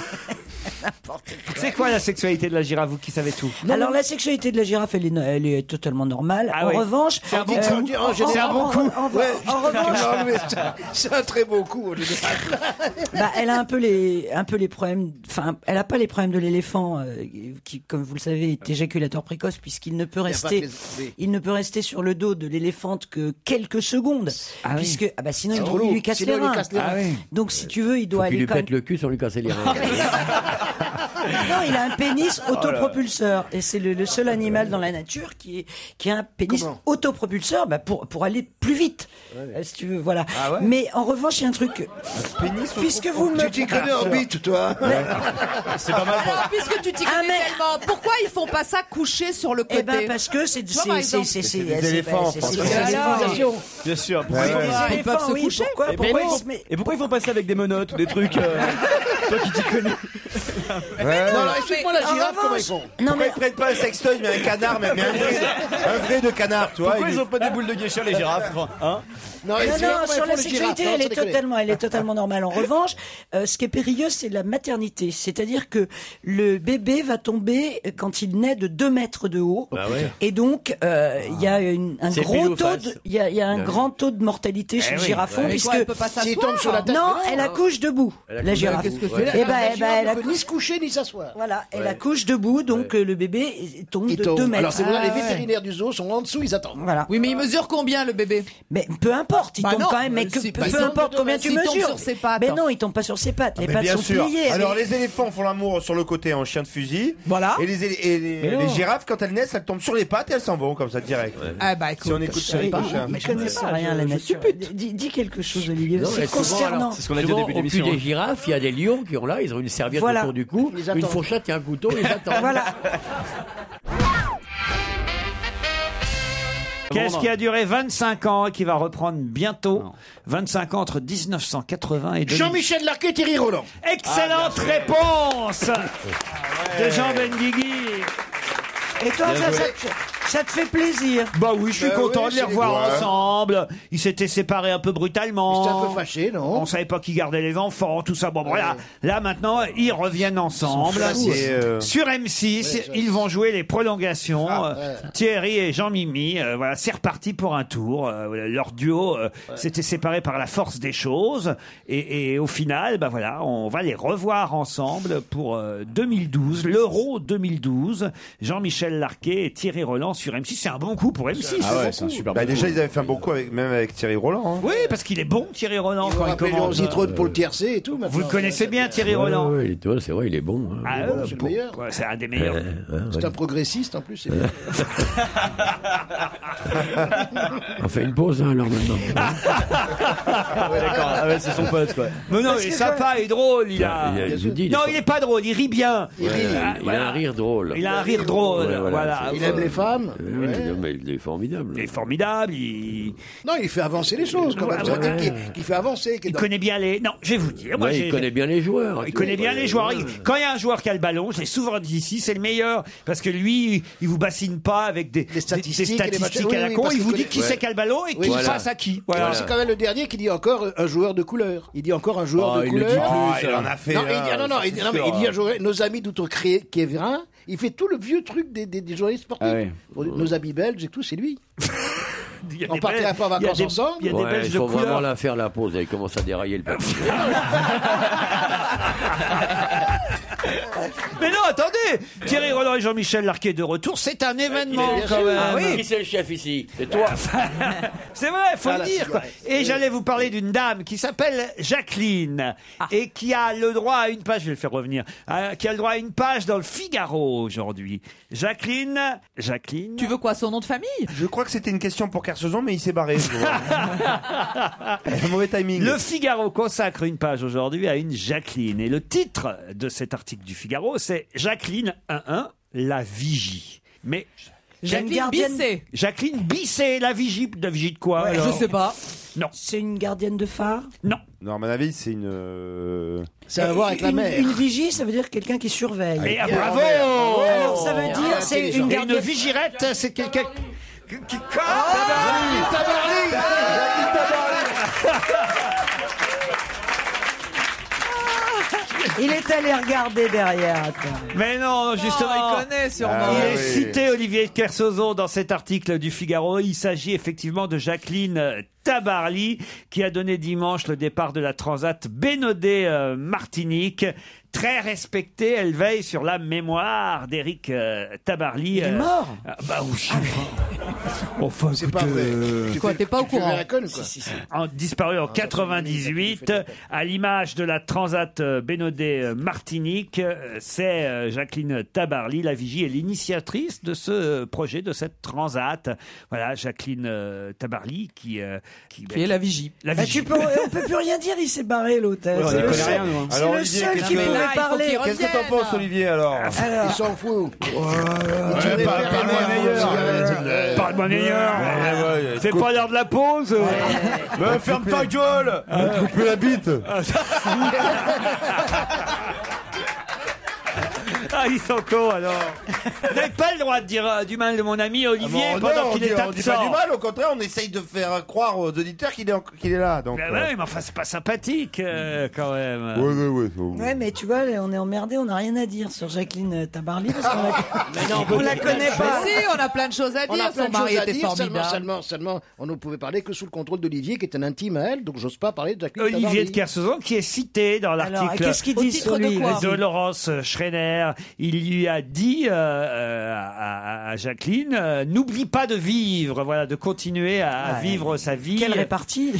C'est quoi la sexualité de la girafe, vous qui savez tout? Alors la sexualité de la girafe, elle est, no- elle est totalement normale. Ah en oui. revanche, C'est un bon euh, coup. on dit- en en- général, c'est un bon en- coup. En, en- Ouais. en revanche, Non, mais c'est- c'est un très beau coup. en général. bah, elle a un peu les, un peu les problèmes. Enfin, elle a pas les problèmes de l'éléphant, euh, qui, comme vous le savez, est éjaculateur précoce puisqu'il ne peut Il y a rester, pas que les- il ne peut rester sur le dos de l'éléphante que quelques secondes, Ah oui. puisque ah bah sinon il, trop il lourd. lui casse Sinon, les il lui reins. casse les reins. Ah oui. Donc si tu veux, il doit Faut qu'il aller lui quand pète même. le cul sans lui casser les reins. Non, il a un pénis autopropulseur. Et c'est le, le seul animal dans la nature qui, est, qui a un pénis Comment autopropulseur bah pour, pour aller plus vite. Ouais. Euh, si tu veux, voilà. Ah ouais. Mais en revanche, il y a un truc. Pénis Puisque vous me... Tu t'y connais en bite, toi. C'est pas mal. Alors, puisque tu t'y connais Ah, mais- tellement, pourquoi ils font pas ça couché sur le côté? Eh ben parce que c'est Tu vois, par c'est c'est exemple, c'est c'est c'est des c'est- éléphants, c'est- François. c'est- Et c'est- alors civilisation. Bien sûr. Ouais, ouais. Les Ils peuvent éléphants, se oui, coucher. pourquoi Et pourquoi pourquoi, ils ils se font, met- et pourquoi ils font passer avec des menottes ou des trucs euh, toi qui t'y connais. Ouais. Non, alors explique-moi la En girafe, comment ils revanche- font. Non Pourquoi mais ils prennent pas un sextoy, mais un canard, mais, mais un, vrai, un vrai de canard, tu vois. Pourquoi il ils est- ont pas des boules de geisha les girafes enfin, hein Non, Non, explique-moi non, comment sur ils la font les sécurité, girafes. elle Non, est sans déconner. totalement, elle est totalement normale. En revanche, euh, ce qui est périlleux, c'est la maternité. C'est-à-dire que le bébé va tomber euh, quand il naît de deux mètres de haut. Bah ouais. Et donc, euh, il y a une- un C'est gros pile ou taux face. de, il y a, il y a un Ouais. grand taux de mortalité chez Eh le oui. girafon, Mais puisque quoi, elle peut pas S'il tombe sur la s'asseoir? tête. non, mais elle accouche debout, Elle la accouche girafe. Qu'est-ce que Ouais. c'est Eh la ben, eh ben, elle girafe ne peut accouche- ni se coucher ni s'asseoir. Voilà, elle Ouais. accouche debout, donc euh, le bébé tombe Il de tombe. deux mètres. Alors c'est pour ça, Ah, les ouais. vétérinaires du zoo sont en dessous, ils attendent. Voilà. Oui, mais il mesure combien le bébé? Mais peu importe, il Bah tombe non, quand même, mais euh, que- si- peu, bah, peu s'il importe tombe combien de- tu s'il tombe mesures. sur ses pattes. Mais non, il tombe pas sur ses pattes. Les Mais pattes bien sont sûr. pliées. Alors avec- les éléphants font l'amour sur le côté en chien de fusil. Voilà. Et les, élé- et les, Mais non. les girafes, quand elles naissent, elles tombent sur les pattes et elles s'en vont comme ça direct. Ah bah écoute. Si on écoute ça, Mais- les chiens. mais je connais pas rien la nature. Dis, dis quelque chose, Olivier. Non, mais C'est souvent, concernant. alors, C'est ce qu'on a dit au souvent, début de au cul l'émission. des girafes, il y a des lions qui ont là, ils ont une serviette Voilà. autour du cou, Ils une attendent. fourchette et un couteau, ils attendent. Voilà. Qu'est-ce qui a duré vingt-cinq ans et qui va reprendre bientôt Non. vingt-cinq ans entre dix-neuf cent quatre-vingts et deux mille. Jean-Michel Larquet, Thierry Roland. Excellente réponse de Jean Benguigui. Et toi, ça, ça, te, ça te fait plaisir. Bah oui, je suis Bah content oui, de les c'est- revoir ouais. ensemble. Ils s'étaient séparés un peu brutalement. J'étais un peu fâché, non On savait pas qui gardait les enfants, tout ça. Bon, voilà. Là, maintenant, ils reviennent ensemble. fous, c'est, euh, Sur M six, Ouais, ça- ils vont jouer les prolongations. Ah, Euh, ouais. Thierry et Jean-Mimi, euh, voilà, c'est reparti pour un tour. Euh, voilà, leur duo euh, s'était séparé par la force des choses. Et, et au final, bah voilà, on va les revoir ensemble pour euh, deux mille douze, l'Euro deux mille douze. Jean-Michel Larquet et Thierry Roland sur M six. C'est un bon coup pour M six. Ah ouais, c'est un super Bah bon déjà, coup. ils avaient fait un bon coup avec, même avec Thierry Roland. Hein. Oui, parce qu'il est bon, Thierry Roland, Ils vont quand il rappeler Léon commence. Zitrone pour le tiercé et tout. Vous maintenant. le connaissez bien, Thierry Ouais, Roland. ouais, tu vois, c'est vrai, il est bon. hein. Ah, bon, euh, c'est le bon, meilleur. ouais, c'est un des meilleurs. Ouais, ouais, C'est ouais. un progressiste en plus. c'est bien. On fait une pause hein, alors maintenant. Ouais, d'accord. Ah ouais, c'est son pote quoi. Non, non, Parce il est que sympa et drôle, il a. Il a- je vous dis, il est Non, fort. il est pas drôle, il rit bien. Il rit. Ah, Il voilà. a un rire drôle. Il a un rire drôle, Ouais, voilà, voilà. c'est- Il aime les femmes. Oui, mais il est formidable. Il est formidable, il, Non, il fait avancer les choses quand même. Ouais, C'est un ouais. type qui, qui fait avancer. Qui est il dans- connaît bien les. Non, je vais vous dire. Moi, Ouais, j'ai- il connaît bien les joueurs. Il connaît bien les joueurs. Il- Quand il y a un joueur qui a le ballon, je l'ai souvent dit ici, c'est le meilleur. Parce que lui, il vous bassine pas avec des, des- des statistiques et des statistiques machins. à la Oui, oui, con. parce Il qu'il vous dit connaît- qui Ouais. c'est qui a le ballon et Oui, qui voilà. passe à qui. Voilà. C'est quand même le dernier qui dit encore un joueur de couleur. Il dit encore un joueur Oh, de il le dit couleur. Ah, plus. il en a fait. Non, il un, dit, ah, non, non, ça, il, c'est non, mais sûr, il dit hein. un joueur- nos amis d'outre-Kévrin, il fait tout le vieux truc des, des, des journalistes sportifs. Ah ouais. Pour nos amis belges et tout, c'est lui. Il y a On des partirait Belges- pas en il y a vacances des- ensemble. Il y a des Ouais, Belges il de faut vraiment couleur. la faire la pause. Il commence à dérailler le papier. Mais non, attendez Thierry Roland et Jean-Michel Larquet de retour, c'est un événement bien quand sûr. même. Ah oui. Qui c'est le chef ici? C'est toi. C'est vrai, faut Ah, le la dire. quoi. cigarette. Et j'allais vous parler d'une dame qui s'appelle Jacqueline et qui a le droit à une page, je vais le faire revenir, euh, qui a le droit à une page dans le Figaro aujourd'hui. Jacqueline, Jacqueline. Tu veux quoi, son nom de famille? Je crois que c'était une question pour Kersozon, mais il s'est barré. je vois. Un mauvais timing. Le Figaro consacre une page aujourd'hui à une Jacqueline. Et le titre de cet article du Figaro, c'est Jacqueline un un, la vigie. Mais Jacqueline gardienne- Bisset. Jacqueline Bisset, la vigie, la vigie de quoi alors Je sais pas. Non, C'est une gardienne de phare. non. Non, à mon avis, c'est une. euh, Ça a à voir avec la Une- mer. Une vigie, ça veut dire quelqu'un qui surveille. Et ah, bien, bravo bravo. Alors, ça veut Oh, dire, c'est intelligent. une Et une gardienne. vigirette, c'est quelqu'un qui... qui- Il est allé regarder derrière. attends. Mais non, justement... Oh, il connaît sûrement. Ah, Il est oui. cité Olivier Kersozon dans cet article du Figaro. Il s'agit effectivement de Jacqueline Tabarly qui a donné dimanche le départ de la Transat Bénodet-Martinique. très respectée. Elle veille sur la mémoire d'Éric euh, Tabarly. Il est euh, mort ah, Bah oui. Enfin, C'est pas vrai. euh, Tu Quoi, fais- t'es pas au tu fais courant? la conne, quoi. en- disparu en quatre-vingt-dix-huit, à l'image de la Transat euh, Bénodet euh, Martinique. euh, C'est euh, Jacqueline Tabarly, la vigie, et l'initiatrice de ce euh, projet, de cette Transat. Voilà, Jacqueline euh, Tabarly qui, euh, qui, Qui est la vigie. la Bah, vigie. tu peux, on peut plus rien dire, il s'est barré l'hôtel. Ouais, on c'est y le connaît seul, rien, nous, hein. c'est Alors, le Olivier, seul qu'est-ce qui que- pouvait là, il faut parler. qu'il Qu'est-ce que t'en penses, Olivier, alors? Alors, Il s'en fout. Ouais, par- Parle-moi meilleur. Parle-moi meilleur. Ouais, ouais, C'est pas l'heure de la pause. Mais ferme ta gueule. Couper la bite. Ah, ils sont cons alors. Vous n'avez pas le droit de dire euh, du mal de mon ami Olivier Ah bon, pendant non, on qu'il dit- est on dit pas absent. du mal, au contraire, on essaye de faire croire aux auditeurs qu'il est, en- qu'il est là. Donc, Ben euh, ouais, mais enfin, c'est pas sympathique euh, quand même. ouais, ouais, ouais, ça- ouais, mais tu vois, on est emmerdé, on n'a rien à dire sur Jacqueline Tabarly parce qu'on la, Mais non, on la connaît pas. Mais si, on a plein de choses à On dire. a plein Son de mari choses à était dire, seulement, formidable. seulement, seulement, on ne pouvait parler que sous le contrôle d'Olivier, qui est un intime à elle, donc j'ose pas parler de Jacqueline Olivier Tabarly. de Kersauzon qui est cité dans Alors, l'article qu'est-ce qu'il Au dit titre sur de lui quoi de vas-y. Laurence Schreiner. Il lui a dit euh, euh, à, à Jacqueline, euh, n'oublie pas de vivre, voilà, de continuer à Ouais. vivre sa vie. Quelle répartie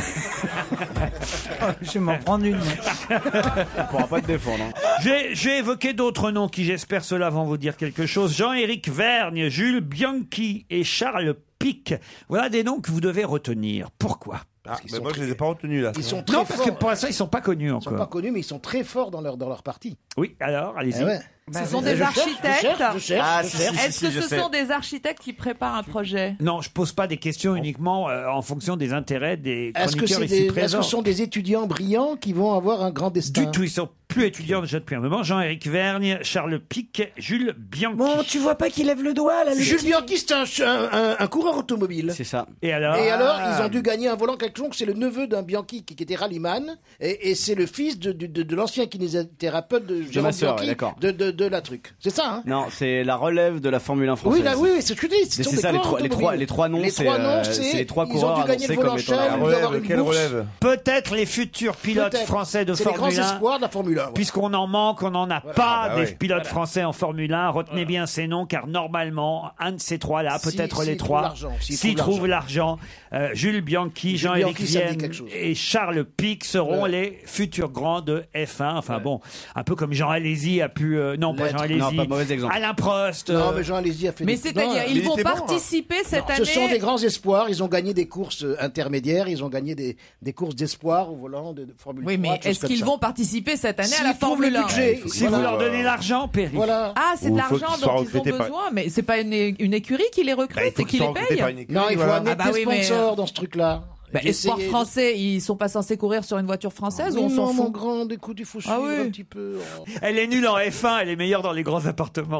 Je vais m'en prendre une. On pourra pas te défendre. hein. J'ai j'ai évoqué d'autres noms qui, j'espère, cela vont vous dire quelque chose. Jean-Éric Vergne, Jules Bianchi et Charles Pic. Voilà des noms que vous devez retenir. Pourquoi? Ah, qu'ils mais sont moi, très- je les ai pas retenus, là. Ils sont très Non, parce que forts. pour l'instant, ils sont pas connus Ils sont pas encore. connus, mais ils sont très forts dans leur, dans leur partie. Oui, alors, allez-y. Eh ouais. Ce sont Je des cherche, architectes. Je cherche, je cherche, Ah, je si, cherche. si, Est-ce que je ce sais. sont des architectes qui préparent un projet? Non, je pose pas des questions uniquement euh, en fonction des intérêts des Est-ce que, chroniqueurs c'est ici des, est-ce présents. que ce sont des étudiants brillants qui vont avoir un grand destin? Du tout, ils sont plus étudiants déjà depuis un moment. Jean-Éric Vergne, Charles Pic, Jules Bianchi. Bon, tu vois pas qu'il lève le doigt là le Jules petit Bianchi, c'est un, un, un- un coureur automobile. C'est ça. Et alors Et alors, ils ont dû gagner un volant quelque chose. C'est le neveu d'un Bianchi qui, qui était rallyman, et, et c'est le fils de, de, de, de l'ancien kinésithérapeute de Jérôme ma sœur, Bianchi, ouais, d'accord. de, de, de la truc. C'est ça, hein? Non, c'est la relève de la Formule un française. Oui, là, oui, oui, c'est ce que je dis. Ce Mais sont c'est des ça, les coureurs trois, les, trois, automobiles. les trois noms, Les c'est trois noms, euh, c'est- c'est les trois ils ont coureurs dû gagner le annoncés volant comme étant Shell, la ils doivent avoir une Quelle bourse. relève? peut-être les futurs pilotes Peut-être. français de C'est les grands Formule un. espoirs de la Formule un. ouais. Puisqu'on en manque, on n'en a pas Ah, bah des oui. pilotes français en Formule un. Retenez bien ces noms, car normalement, un de ces trois-là, Si- peut-être s'ils les trouvent trois, l'argent, s'ils s'ils trouvent trouvent l'argent, euh, Jules Bianchi, Jules Jean-Éric Bianchi, ça me dit Vienne quelque chose. et Charles Pic seront Ouais. les futurs grands de F un. Enfin bon, un peu comme Jean Alési a pu... euh, non, pas L'être. Jean Alési. Non, pas mauvais exemple. Alain Prost. Non, euh, mais Jean Alési a fait Mais des... c'est-à-dire, Non, ils il vont était bon, hein. participer cette Ce année. sont des grands espoirs. Ils ont gagné des courses euh, intermédiaires. Ils ont gagné des, des courses d'espoir au volant de, de Formule Oui, trois, mais des choses est-ce comme qu'ils ça. vont participer cette année à S'ils la trouvent le Formule un? budget, si voilà. vous leur donnez l'argent, Péri. Voilà. Ah, c'est de Ou faut l'argent qu'ils soient dont ils ont recrutés par- besoin, mais c'est pas une, une écurie qui les recrute Bah, il faut et qui qu'ils soient les recrutés paye. par une écurie, Non, il faut voilà. amener Ah bah des oui, mais, sponsors euh, dans ce truc-là. Bah, J'ai Espoir essayé- français, ils sont pas censés courir sur une voiture française Oui, ou on s'en non, mon fout? grand, écoute, il faut Ah suivre oui. un petit peu. oh. Elle est nulle en F un, elle est meilleure dans les grands appartements.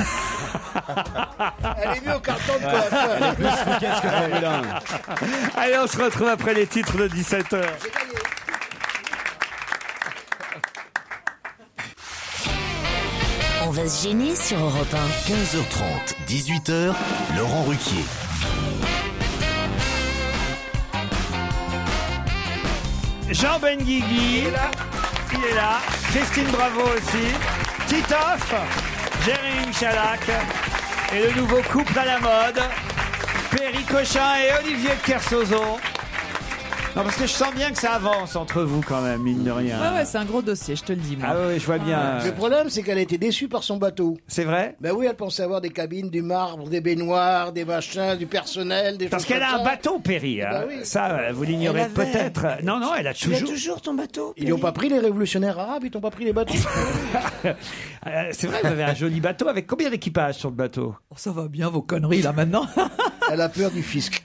Elle est mieux au carton de coiffeur. Qu'est-ce que Formule un? Allez, on se retrouve après les titres de dix-sept heures. On va se gêner sur Europe un. quinze heures trente, dix-huit heures, Laurent Ruquier. Jean Benguigui, il est là. Il est là. Christine Bravo aussi. Titoff, Jérémy Michalak et le nouveau couple à la mode, Perry Cochin et Olivier de Kersauzon. Non, parce que je sens bien que ça avance entre vous quand même, mine de rien. Ouais, ouais, c'est un gros dossier, je te le dis, moi. Ah oui, je vois bien. Le problème, c'est qu'elle a été déçue par son bateau. C'est vrai? Ben oui, elle pensait avoir des cabines, du marbre, des baignoires, des machins, du personnel, des Parce choses qu'elle a comme un ça. bateau, Perry. hein. Bah oui. Ça, euh, vous l'ignorez Elle avait- peut-être. Non, non, elle a Tu l'as toujours. toujours ton bateau Ils n'ont pas pris les révolutionnaires arabes, ils n'ont pas pris les bateaux. Euh, c'est vrai, vous avez un joli bateau. Avec combien d'équipage sur le bateau? Oh, ça va bien, vos conneries, là, maintenant. Elle a peur du fisc.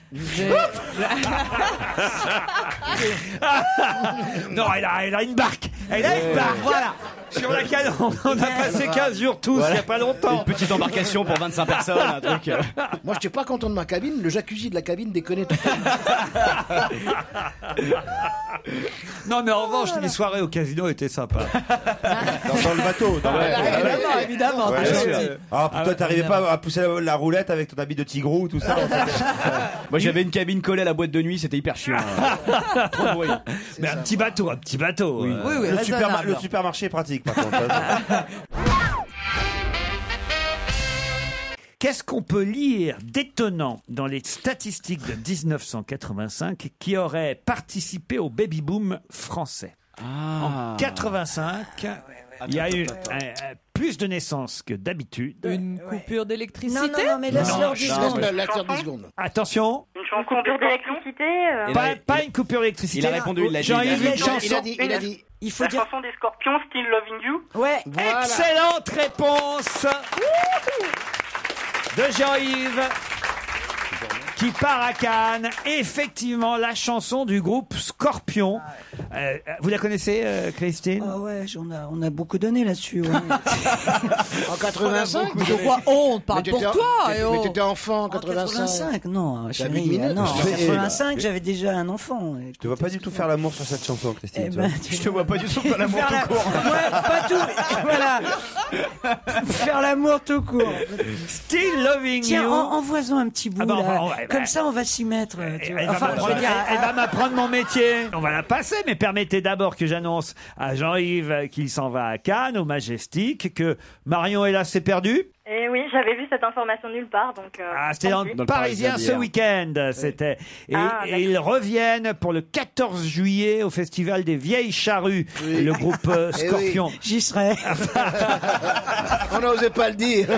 Non, elle a, elle a une barque. Elle a une barque, voilà. Sur laquelle on, on a passé quinze jours tous, il Voilà. n'y a pas longtemps. Une petite embarcation pour vingt-cinq personnes, un truc. euh. Moi, je n'étais pas content de ma cabine. Le jacuzzi de la cabine déconnait tout. Non, mais en revanche, les soirées au casino étaient sympas. Dans, dans le bateau. Dans le bateau. Évidemment, évidemment. Ouais, t'es bien gentil. sûr. Ah, toi, t'arrivais pas à pousser la, la roulette avec ton habit de tigrou, tout ça. Moi, j'avais une cabine collée à la boîte de nuit, c'était hyper chiant. Trop de bruit. Mais un petit bateau, un petit bateau. Oui. euh, Oui, oui, le, raisonnable. superma- le supermarché est pratique. Patrick, par contre. Qu'est-ce qu'on peut lire d'étonnant dans les statistiques de dix-neuf cent quatre-vingt-cinq qui auraient participé au baby-boom français? En quatre-vingt-cinq, il y a eu un- un- plus de naissances que d'habitude. Une coupure d'électricité? Non, non, non, mais laisse-leur Non, dix non, secondes. La- la- dix secondes. Attention, Une coupure d'électricité. euh, pas, pas une coupure d'électricité. Il a répondu, il l'a dit. Jean-Yves, Il a une dit. chanson. Il a dit, il a dit. Il faut La dire. chanson des Scorpions, Still Loving You. Ouais. Voilà. Excellente réponse de Jean-Yves qui part à Cannes. Effectivement, la chanson du groupe Scorpion. Euh, vous la connaissez, euh, Christine? Ah ouais, on a, on a beaucoup donné là-dessus. ouais. En quatre-vingt-cinq. De quoi honte? Parle Mais pour t'étais- toi. t'étais- et Mais oh. t'étais enfant en En quatre-vingt-cinq. quatre-vingt-cinq, non, T'as chérie, huit minutes. non. En Mais- quatre-vingt-cinq, j'avais déjà un enfant. Tu vas pas du tout faire l'amour sur cette chanson, Christine. Eh tu ben, vois. tu- Je te vois pas du tout faire l'amour Faire la- tout court. Ouais, pas tout. Voilà. Faire l'amour tout court. Still Loving Tiens, You. en, envoie-en un petit bout Ah bah, là. on va- ouais, Comme bah. ça, on va s'y mettre. euh, tu Elle vois. va Enfin, je m'apprendre- veux dire, elle- elle va m'apprendre mon métier. On va la passer, mais permettez d'abord que j'annonce à Jean-Yves qu'il s'en va à Cannes, au Majestic, que Marion, hélas, s'est perdue. Et oui, j'avais vu cette information nulle part, donc. euh, Ah, c'était tant dans pis. le Dans le Parisien Parisien ce d'hier. week-end, c'était. Et, Ah, et ils reviennent pour le quatorze juillet au Festival des Vieilles Charrues, le groupe euh, Eh oui. Scorpion. j'y serai. On n'osait pas le dire.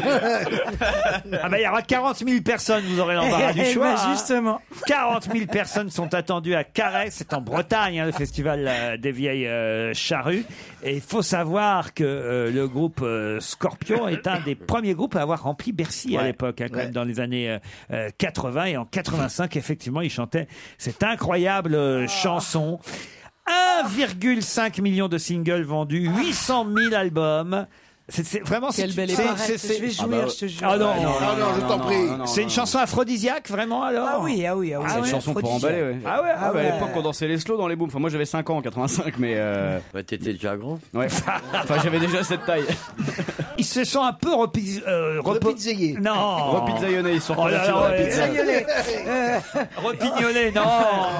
Ah ben, il y aura quarante mille personnes, vous aurez l'embarras du Eh choix. ben, hein. justement. quarante mille personnes sont attendues à Carhaix, c'est en Bretagne, hein, le festival euh, des vieilles euh, charrues. Et il faut savoir que euh, le groupe euh, Scorpion est un des premiers groupes à avoir rempli Bercy à Ouais. l'époque, hein, quand Ouais. même dans les années euh, euh, quatre-vingts. Et en quatre-vingt-cinq, effectivement, ils chantaient cette incroyable euh, chanson. un virgule cinq million de singles vendus, huit cent mille albums. C'est c'est- vraiment Quelle c'est- belle c'est- époque. c'est- c'est- Je vais jouir, je te jure. Ah non, Ah non, je t'en prie. c'est une chanson aphrodisiaque, vraiment, alors? Ah oui, ah oui, ah oui. C'est une ouais, chanson pour aphrodisiaque. emballer, ouais. Ah ouais, Ah ouais, à ouais. l'époque, on dansait les slows dans les booms. Enfin, moi, j'avais cinq ans en quatre-vingt-cinq, mais. Euh... Bah, t'étais déjà grand. Ouais. Enfin, j'avais déjà cette taille. Ils se sont un peu repis... euh, repo- Repizzaillés. Non. Repizzaillonnés, ils sont Oh là reconvertis là, dans la ouais. pizza. Euh, Repignolés, non.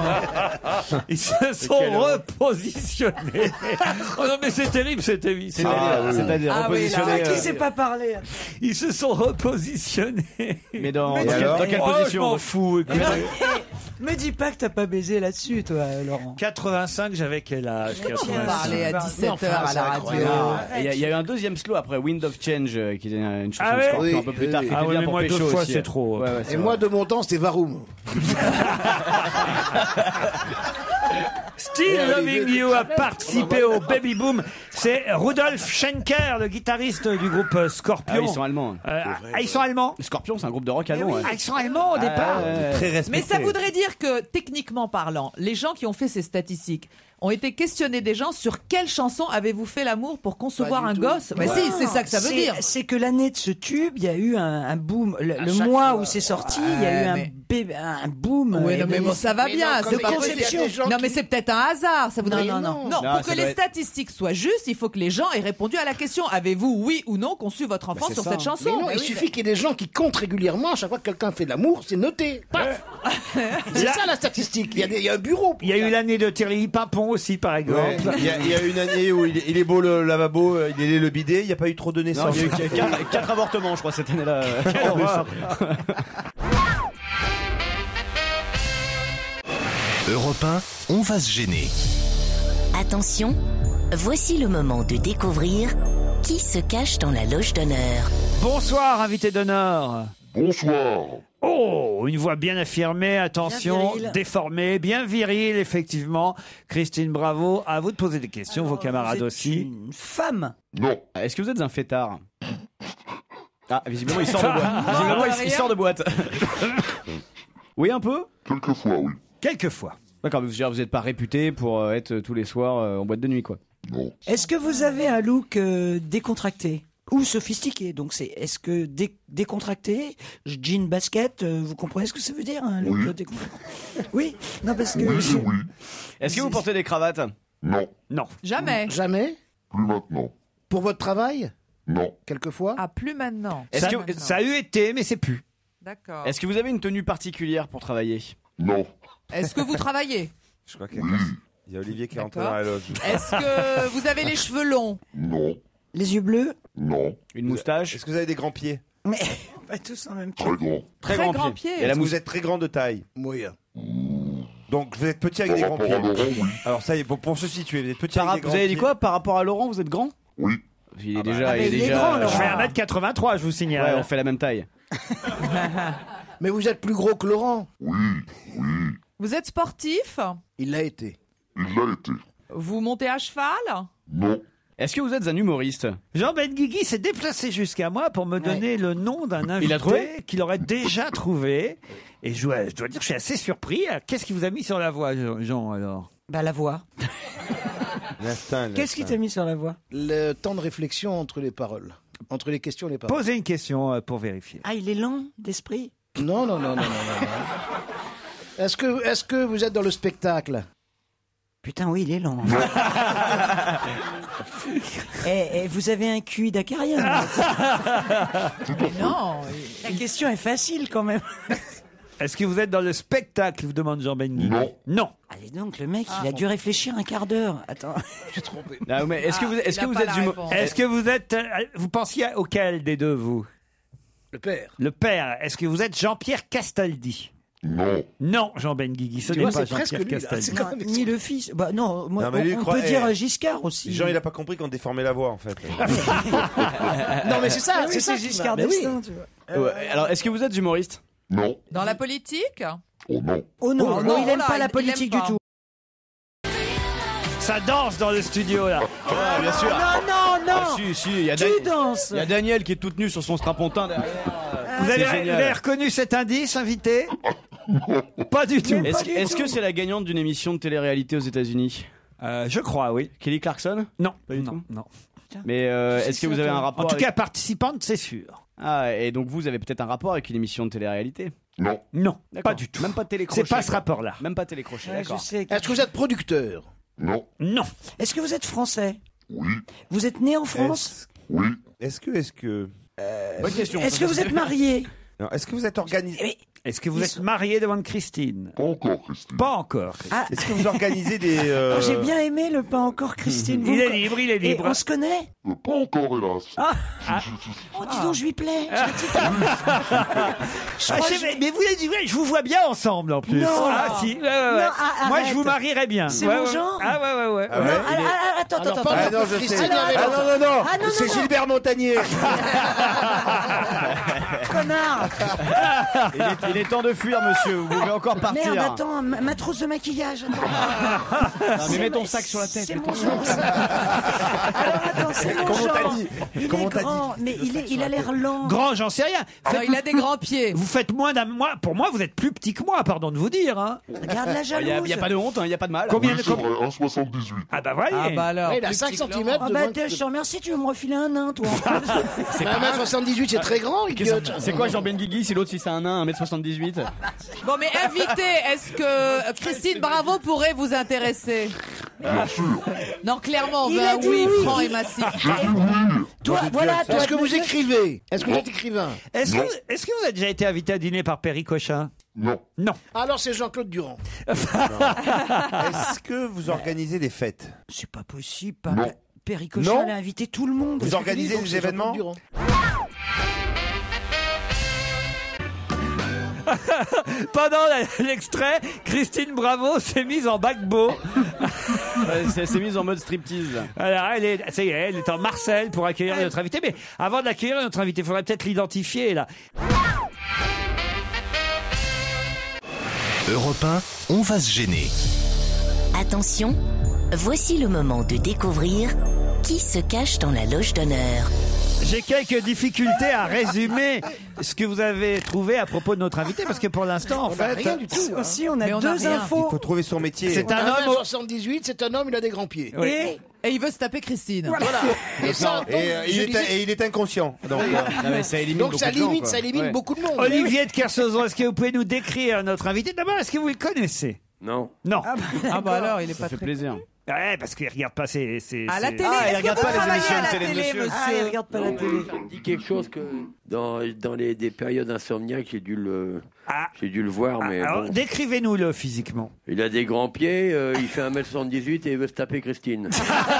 Ils se sont repositionnés. Oh non, mais c'est terrible cette émission. C'est-à-dire, c'est-à-dire Ah oui, là, repositionner. qui euh, sait pas parler. Ils se sont repositionnés. Mais dans, Mais dans, quelle, alors dans quelle Oh, je position m'en fous. Eh ben, eh, me dis pas que t'as pas baisé là-dessus, toi, Laurent. quatre-vingt-cinq, j'avais quel âge? On quatre-vingt-cinq. parlait à dix-sept enfin, heures à c'est la radio. incroyable. Et Il y, a- il y a eu un deuxième slow après, Wind of Change, euh, qui est une chanson Ah de ouais Scorpion un Oui, peu plus oui, tard, oui. qui était Ah ouais, bien mais pour moi, deux pécho fois, aussi, c'est hein. trop. Ouais, ouais, c'est Et vrai. moi, de mon temps, c'était Varoum. Still Et Loving Olivier- You a participé au Baby Boom. C'est Rudolf Schenker, le guitariste du groupe euh, Scorpion. Ah, ils sont allemands. Euh, ah, ils sont allemands? Scorpion, c'est un groupe de rock allemand. ouais. Ah, ils sont allemands au départ. ouais. Très Mais respecté. ça voudrait dire que, techniquement parlant, les gens qui ont fait ces statistiques ont été questionnés des gens sur quelle chanson avez-vous fait l'amour pour concevoir Pas un du tout. gosse. Mais Non, si, c'est ça que ça veut c'est- dire. C'est que l'année de ce tube, il y a eu un, un boom. Le, le chaque mois fois. où c'est sorti, il y a eu un, mais- bébé- un boom. Oui, Et non, mais de- bon, ça va Mais bien. non, C'est comme pas il y a possible. des gens Non, qui- mais c'est peut-être un hasard. Ça voudrait Non, dire non, non. non. Non, pour ça que les doit être- statistiques soient justes, il faut que les gens aient répondu à la question avez-vous, oui ou non, conçu votre enfant c'est sur ça. cette chanson Mais non, Bah il oui, suffit qu'il y ait des gens qui comptent régulièrement. À chaque fois que quelqu'un fait de l'amour, c'est noté. Paf. C'est Là- ça la statistique. Il y a, des- il y a un bureau. pour Il y a eu ça. l'année de Thierry Pimpon aussi, par exemple. Ouais. Il y, a, il y a une année où il est, il est beau le lavabo, euh, il est le bidet, il n'y a pas eu trop de Non, naissances. il y a eu quatre, quatre avortements, je crois, cette année-là. Quelle horreur. Europe un, on va se gêner. Attention, voici le moment de découvrir qui se cache dans la loge d'honneur. Bonsoir, invité d'honneur. Bonsoir. Oh, une voix bien affirmée, attention, Bien viril. déformée, bien virile, effectivement. Christine Bravo, à vous de poser des questions, vos Alors, camarades vous êtes aussi. Une femme. Non. Est-ce que vous êtes un fêtard? Ah, visiblement, il sort de boîte. Visiblement, il, il sort de boîte. Oui, un peu? Quelquefois, oui. Quelquefois. D'accord, mais vous vous n'êtes pas réputé pour euh, être tous les soirs euh, en boîte de nuit, quoi. Non. Est-ce que vous avez un look euh, décontracté ou sophistiqué? Donc c'est est-ce que dé- décontracté, jean basket, euh, vous comprenez ce que ça veut dire un look Oui. euh, décontracté? Oui, non parce que Oui, c'est oui. Est-ce que vous portez des cravates? Non. Non. Jamais. Jamais. Plus maintenant. Pour votre travail, Non. quelquefois. Ah, plus maintenant. Est-ce Ça, que, ça a eu été, mais c'est plus. D'accord. est-ce que vous avez une tenue particulière pour travailler? Non. Est-ce que vous travaillez? Je crois que Oui. Il y a Olivier qui est rentré D'accord. dans la loge. Est-ce que vous avez les cheveux longs? Non. Les yeux bleus? Non. Une moustache? Est-ce que vous avez des grands pieds? Mais pas tous en même temps. Très grand. Très, Très grands grands pieds. pieds. Et là, vous êtes très grand de taille. Moyen. Donc vous êtes petit avec Par des grands rapport pieds. à Laurent, oui. Alors ça y est, pour, pour se situer, vous êtes petit Par- avec des Vous grands avez dit pieds. quoi par rapport à Laurent? Vous êtes grand? Oui. Il est Ah bah, déjà. ah bah, il est il est déjà- grand, Je Laurent. fais un mètre quatre-vingt-trois, je vous signale. Ouais, on fait la même taille. Mais vous êtes plus gros que Laurent. Oui. Oui. Vous êtes sportif? Il l'a été. Il l'a été. Vous montez à cheval? Non. Est-ce que vous êtes un humoriste? Jean Benguigui s'est déplacé jusqu'à moi pour me donner le nom d'un Il a trouvé invité qu'il aurait déjà trouvé. Et je dois, je dois dire que je suis assez surpris. Qu'est-ce qui vous a mis sur la voie, Jean, alors? Bah la voix. L'instinct, Qu'est-ce qui l'instinct. t'a mis sur la voix? Le temps de réflexion entre les paroles. Entre les questions et les paroles. Posez une question euh, pour vérifier. Ah, il est lent d'esprit. Non, non, non, non, non, non. non. Est-ce que, est-ce que vous êtes dans le spectacle? Putain, oui, il est lent. Et, vous avez un Q I d'acarien. Mais non. La question est facile quand même. Est-ce que vous êtes dans le spectacle, vous demande Jean Benguigui? Non. Non. Allez donc, le mec, il a dû réfléchir un quart d'heure. Attends. J'ai trompé. Ah, mais est-ce que vous, Ah, est-ce il que a vous pas êtes la humo- réponse. Est-ce que vous êtes... euh, Vous pensiez auquel des deux, vous? Le père. Le père. Est-ce que vous êtes Jean-Pierre Castaldi? Non. Non, Jean Benguigui, ce Tu n'est vois, pas c'est presque Jean-Pierre lui, là. Castaldi. C'est quand Non, même ni le fils. Bah non, moi, Non, mais on, lui, il on croit- peut eh, dire Giscard aussi. Jean, il a pas compris qu'on déformait la voix, en fait. Non, mais c'est ça, Ah oui, c'est ça. c'est qui Giscard m'a- Mais oui. d'Estaing, tu vois. Ouais, alors, est-ce que vous êtes humoriste? Non. Dans la politique? Oh non. Oh non, Oh non, non, il aime là, pas il- la il politique aime du pas. tout. Ça danse dans le studio, là. Ah, bien sûr. Non, non, non. Ah, si, si, il y a Tu Dan- danses. Il y a Daniel qui est toute nue sur son strapontin derrière. Vous C'est avez, vous génial. avez reconnu cet indice, invité? Pas du tout. Est-ce que- est-ce que c'est la gagnante d'une émission de télé-réalité aux États-Unis? Euh, je crois, oui. Kelly Clarkson? Non, Pas du non, tout. non. Mais euh, est-ce que vous avez un En rapport tout avec... cas, participante, c'est sûr. Ah, et donc vous avez peut-être un rapport avec une émission de télé-réalité? Non. Non, D'accord. pas du tout. Même pas télécrochet. C'est pas ce quoi. rapport-là. Même pas télécrochet, Ouais, je d'accord. sais. Est-ce que vous êtes producteur? Non. Non. Est-ce que vous êtes français? Oui. Vous êtes né en France? Oui. Est-ce que, est-ce que, Bonne question. Est-ce que vous êtes marié? non, est-ce que vous êtes organisé? Eh, Est-ce que vous Ils êtes sont- marié devant Christine? Pas encore, Christine. Pas encore. Ah, Est-ce que vous organisez des euh, oh, j'ai bien aimé le pas encore Christine. Vous Il me est co- libre, il est Et libre. on se connaît? Euh, Pas encore, hélas. Ah. Oh, dis donc, je lui plais. Je me dis que- Je Ah, crois je que sais, mais, mais vous l'avez dit, ouais, je vous vois bien ensemble en plus. Non. Ah si, ouais, ouais, ouais. Non, ah, Moi arrête. je vous marierais bien. C'est Ouais, mon ouais. genre. Ah ouais, ouais, ouais. Ah ouais. ouais. Non, ah, ah, attends, Alors, attends, pas- attends. Ah non, je sais. Christine, Ah alors- non, non, non, Ah, non, c'est non, Gilbert Montagnier. Connard. Il est, il est temps de fuir, monsieur. Vous pouvez encore partir. Merde, attends, ma, ma trousse de maquillage. Attends. Non, mais mets ton sac sur la tête. C'est mets mon ton genre. Alors attends, c'est mon Comment t'as genre. dit Il Comment est t'as dit grand, mais il, est, il a l'air lent. Grand, j'en sais rien. Non, Faites- il a des grands pieds. Vous faites moins d'un mois. Pour moi, vous êtes plus petit que moi, pardon de vous dire. Hein. Regarde la Il jalouse. n'y a, il y a pas de honte, il n'y a pas de mal. Combien Oui, de c'est combien- vrai, un soixante-dix-huit. Ah bah voyez. Ah bah alors. Ouais, il a plus cinq petit que centimètres. Ah bah je te remercie, tu veux me refiler un nain, toi. C'est un mètre soixante-dix-huit, c'est très grand, idiote. C'est quoi Jean Benguigui si l'autre si c'est un nain, un mètre soixante-dix-huit? Bon, mais invité, est-ce que euh, Christine Bravo pourrait vous intéresser? Bien sûr. Non, clairement, on Il veut a un dit oui, oui. franc et massif. J'ai dit oui. Toi, voilà, toi. Est-ce que vous écrivez? Est-ce que vous êtes écrivain? Est-ce Non. que, est-ce que vous avez déjà été invité à dîner par Perry Cochin? Non. Non. Alors c'est Jean-Claude Durand. Est-ce que vous organisez des fêtes? C'est pas possible. Pas... Non. Perry Cochin, Non. elle a invité tout le monde. Vous organisez Donc, des c'est événements? Jean-Claude Durand. Pendant la- l'extrait, Christine Bravo s'est mise en paquebot. Elle s'est mise en mode striptease. là. Alors, elle est, ça y est, elle est en Marseille pour accueillir notre invité. Mais avant d'accueillir notre invité, il faudrait peut-être l'identifier là. Europe un, on va se gêner. Attention, voici le moment de découvrir qui se cache dans la loge d'honneur. J'ai quelques difficultés à résumer ce que vous avez trouvé à propos de notre invité, parce que pour l'instant, en On n'a fait, rien du tout. hein. Aussi, on a Mais on a deux rien. Il infos. faut trouver son métier. c'est Un un homme. mètre au- soixante-dix-huit, c'est un homme, il a des grands pieds. Oui. Et Et il veut se taper Christine. Voilà. Et ça, donc, Et, euh, il je est, disais- et il est inconscient. Donc, euh, Non, mais ça élimine donc beaucoup ça de gens, limite, quoi. ça élimine Ouais. beaucoup de monde. Olivier de Kersauzon, est-ce que vous pouvez nous décrire notre invité? D'abord, est-ce que vous le connaissez? Non. Non. Ah bah alors, il est Ça pas fait très... plaisir. Ouais, parce qu'il regarde pas ses... ses- À la ses- télé, Ah, il est-ce regarde que pas vous les travaillez émissions à de la télé, télé, monsieur. monsieur Ah, il regarde pas la télé. Ça me dit quelque chose que dans, dans les, des périodes insomniaques, j'ai dû le, Ah. j'ai dû le voir, mais Alors, bon. décrivez-nous-le physiquement. Il a des grands pieds, euh, il fait un mètre soixante-dix-huit et il veut se taper Christine.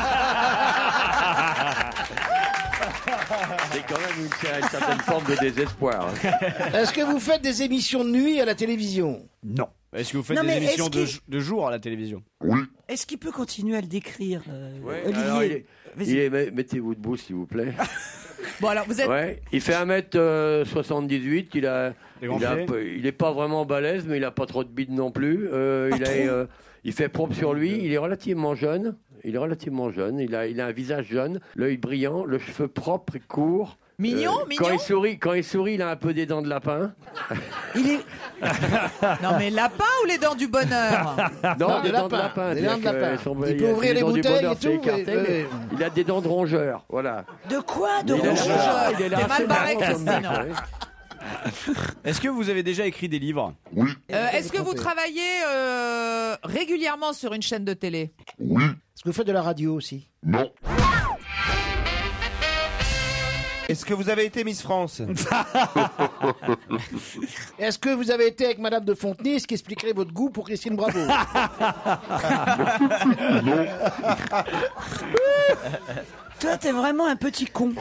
C'est quand même une, une certaine forme de désespoir. hein. Est-ce que vous faites des émissions de nuit à la télévision? Non. Est-ce que vous faites Non, des mais émissions est-ce de, qu'il- de jour à la télévision? Oui. Est-ce qu'il peut continuer à le décrire, euh, Ouais, Olivier alors, il est- Vas-y. il est- met- mettez-vous debout, s'il vous plaît. Bon, alors, vous êtes... Ouais, il fait un mètre soixante-dix-huit, il a, Des grands il, a un pieds. peu- il est pas vraiment balèze, mais il a pas trop de bide non plus. Euh, Pas il, a, trop. euh, il fait propre sur lui, il est relativement jeune. Il est relativement jeune, il a, il a un visage jeune, l'œil brillant, le cheveu propre et court. Mignon, Euh, mignon. Quand il sourit, quand il sourit, il a un peu des dents de lapin. Il est... Non, mais lapin ou les dents du bonheur? Non, Non, des des dents de lapins, lapin. des c'est-à-dire dents de que lapin. elles sont- Il y peut a- ouvrir les dents du bouteilles bonheur, et c'est tout, écarté, oui, mais oui. il a des dents de rongeur, voilà. De quoi? De Il a- rongeur? il est là T'es assez mal barré, marrant, comme Christine. mec, ouais. Est-ce que vous avez déjà écrit des livres? Oui. Euh, Est-ce que vous travaillez euh, régulièrement sur une chaîne de télé? Oui. Est-ce que vous faites de la radio aussi? Non. Est-ce que vous avez été Miss France? Est-ce que vous avez été avec Madame de Fontenay, ce qui expliquerait votre goût pour Christine Bravo? Toi, t'es vraiment un petit con.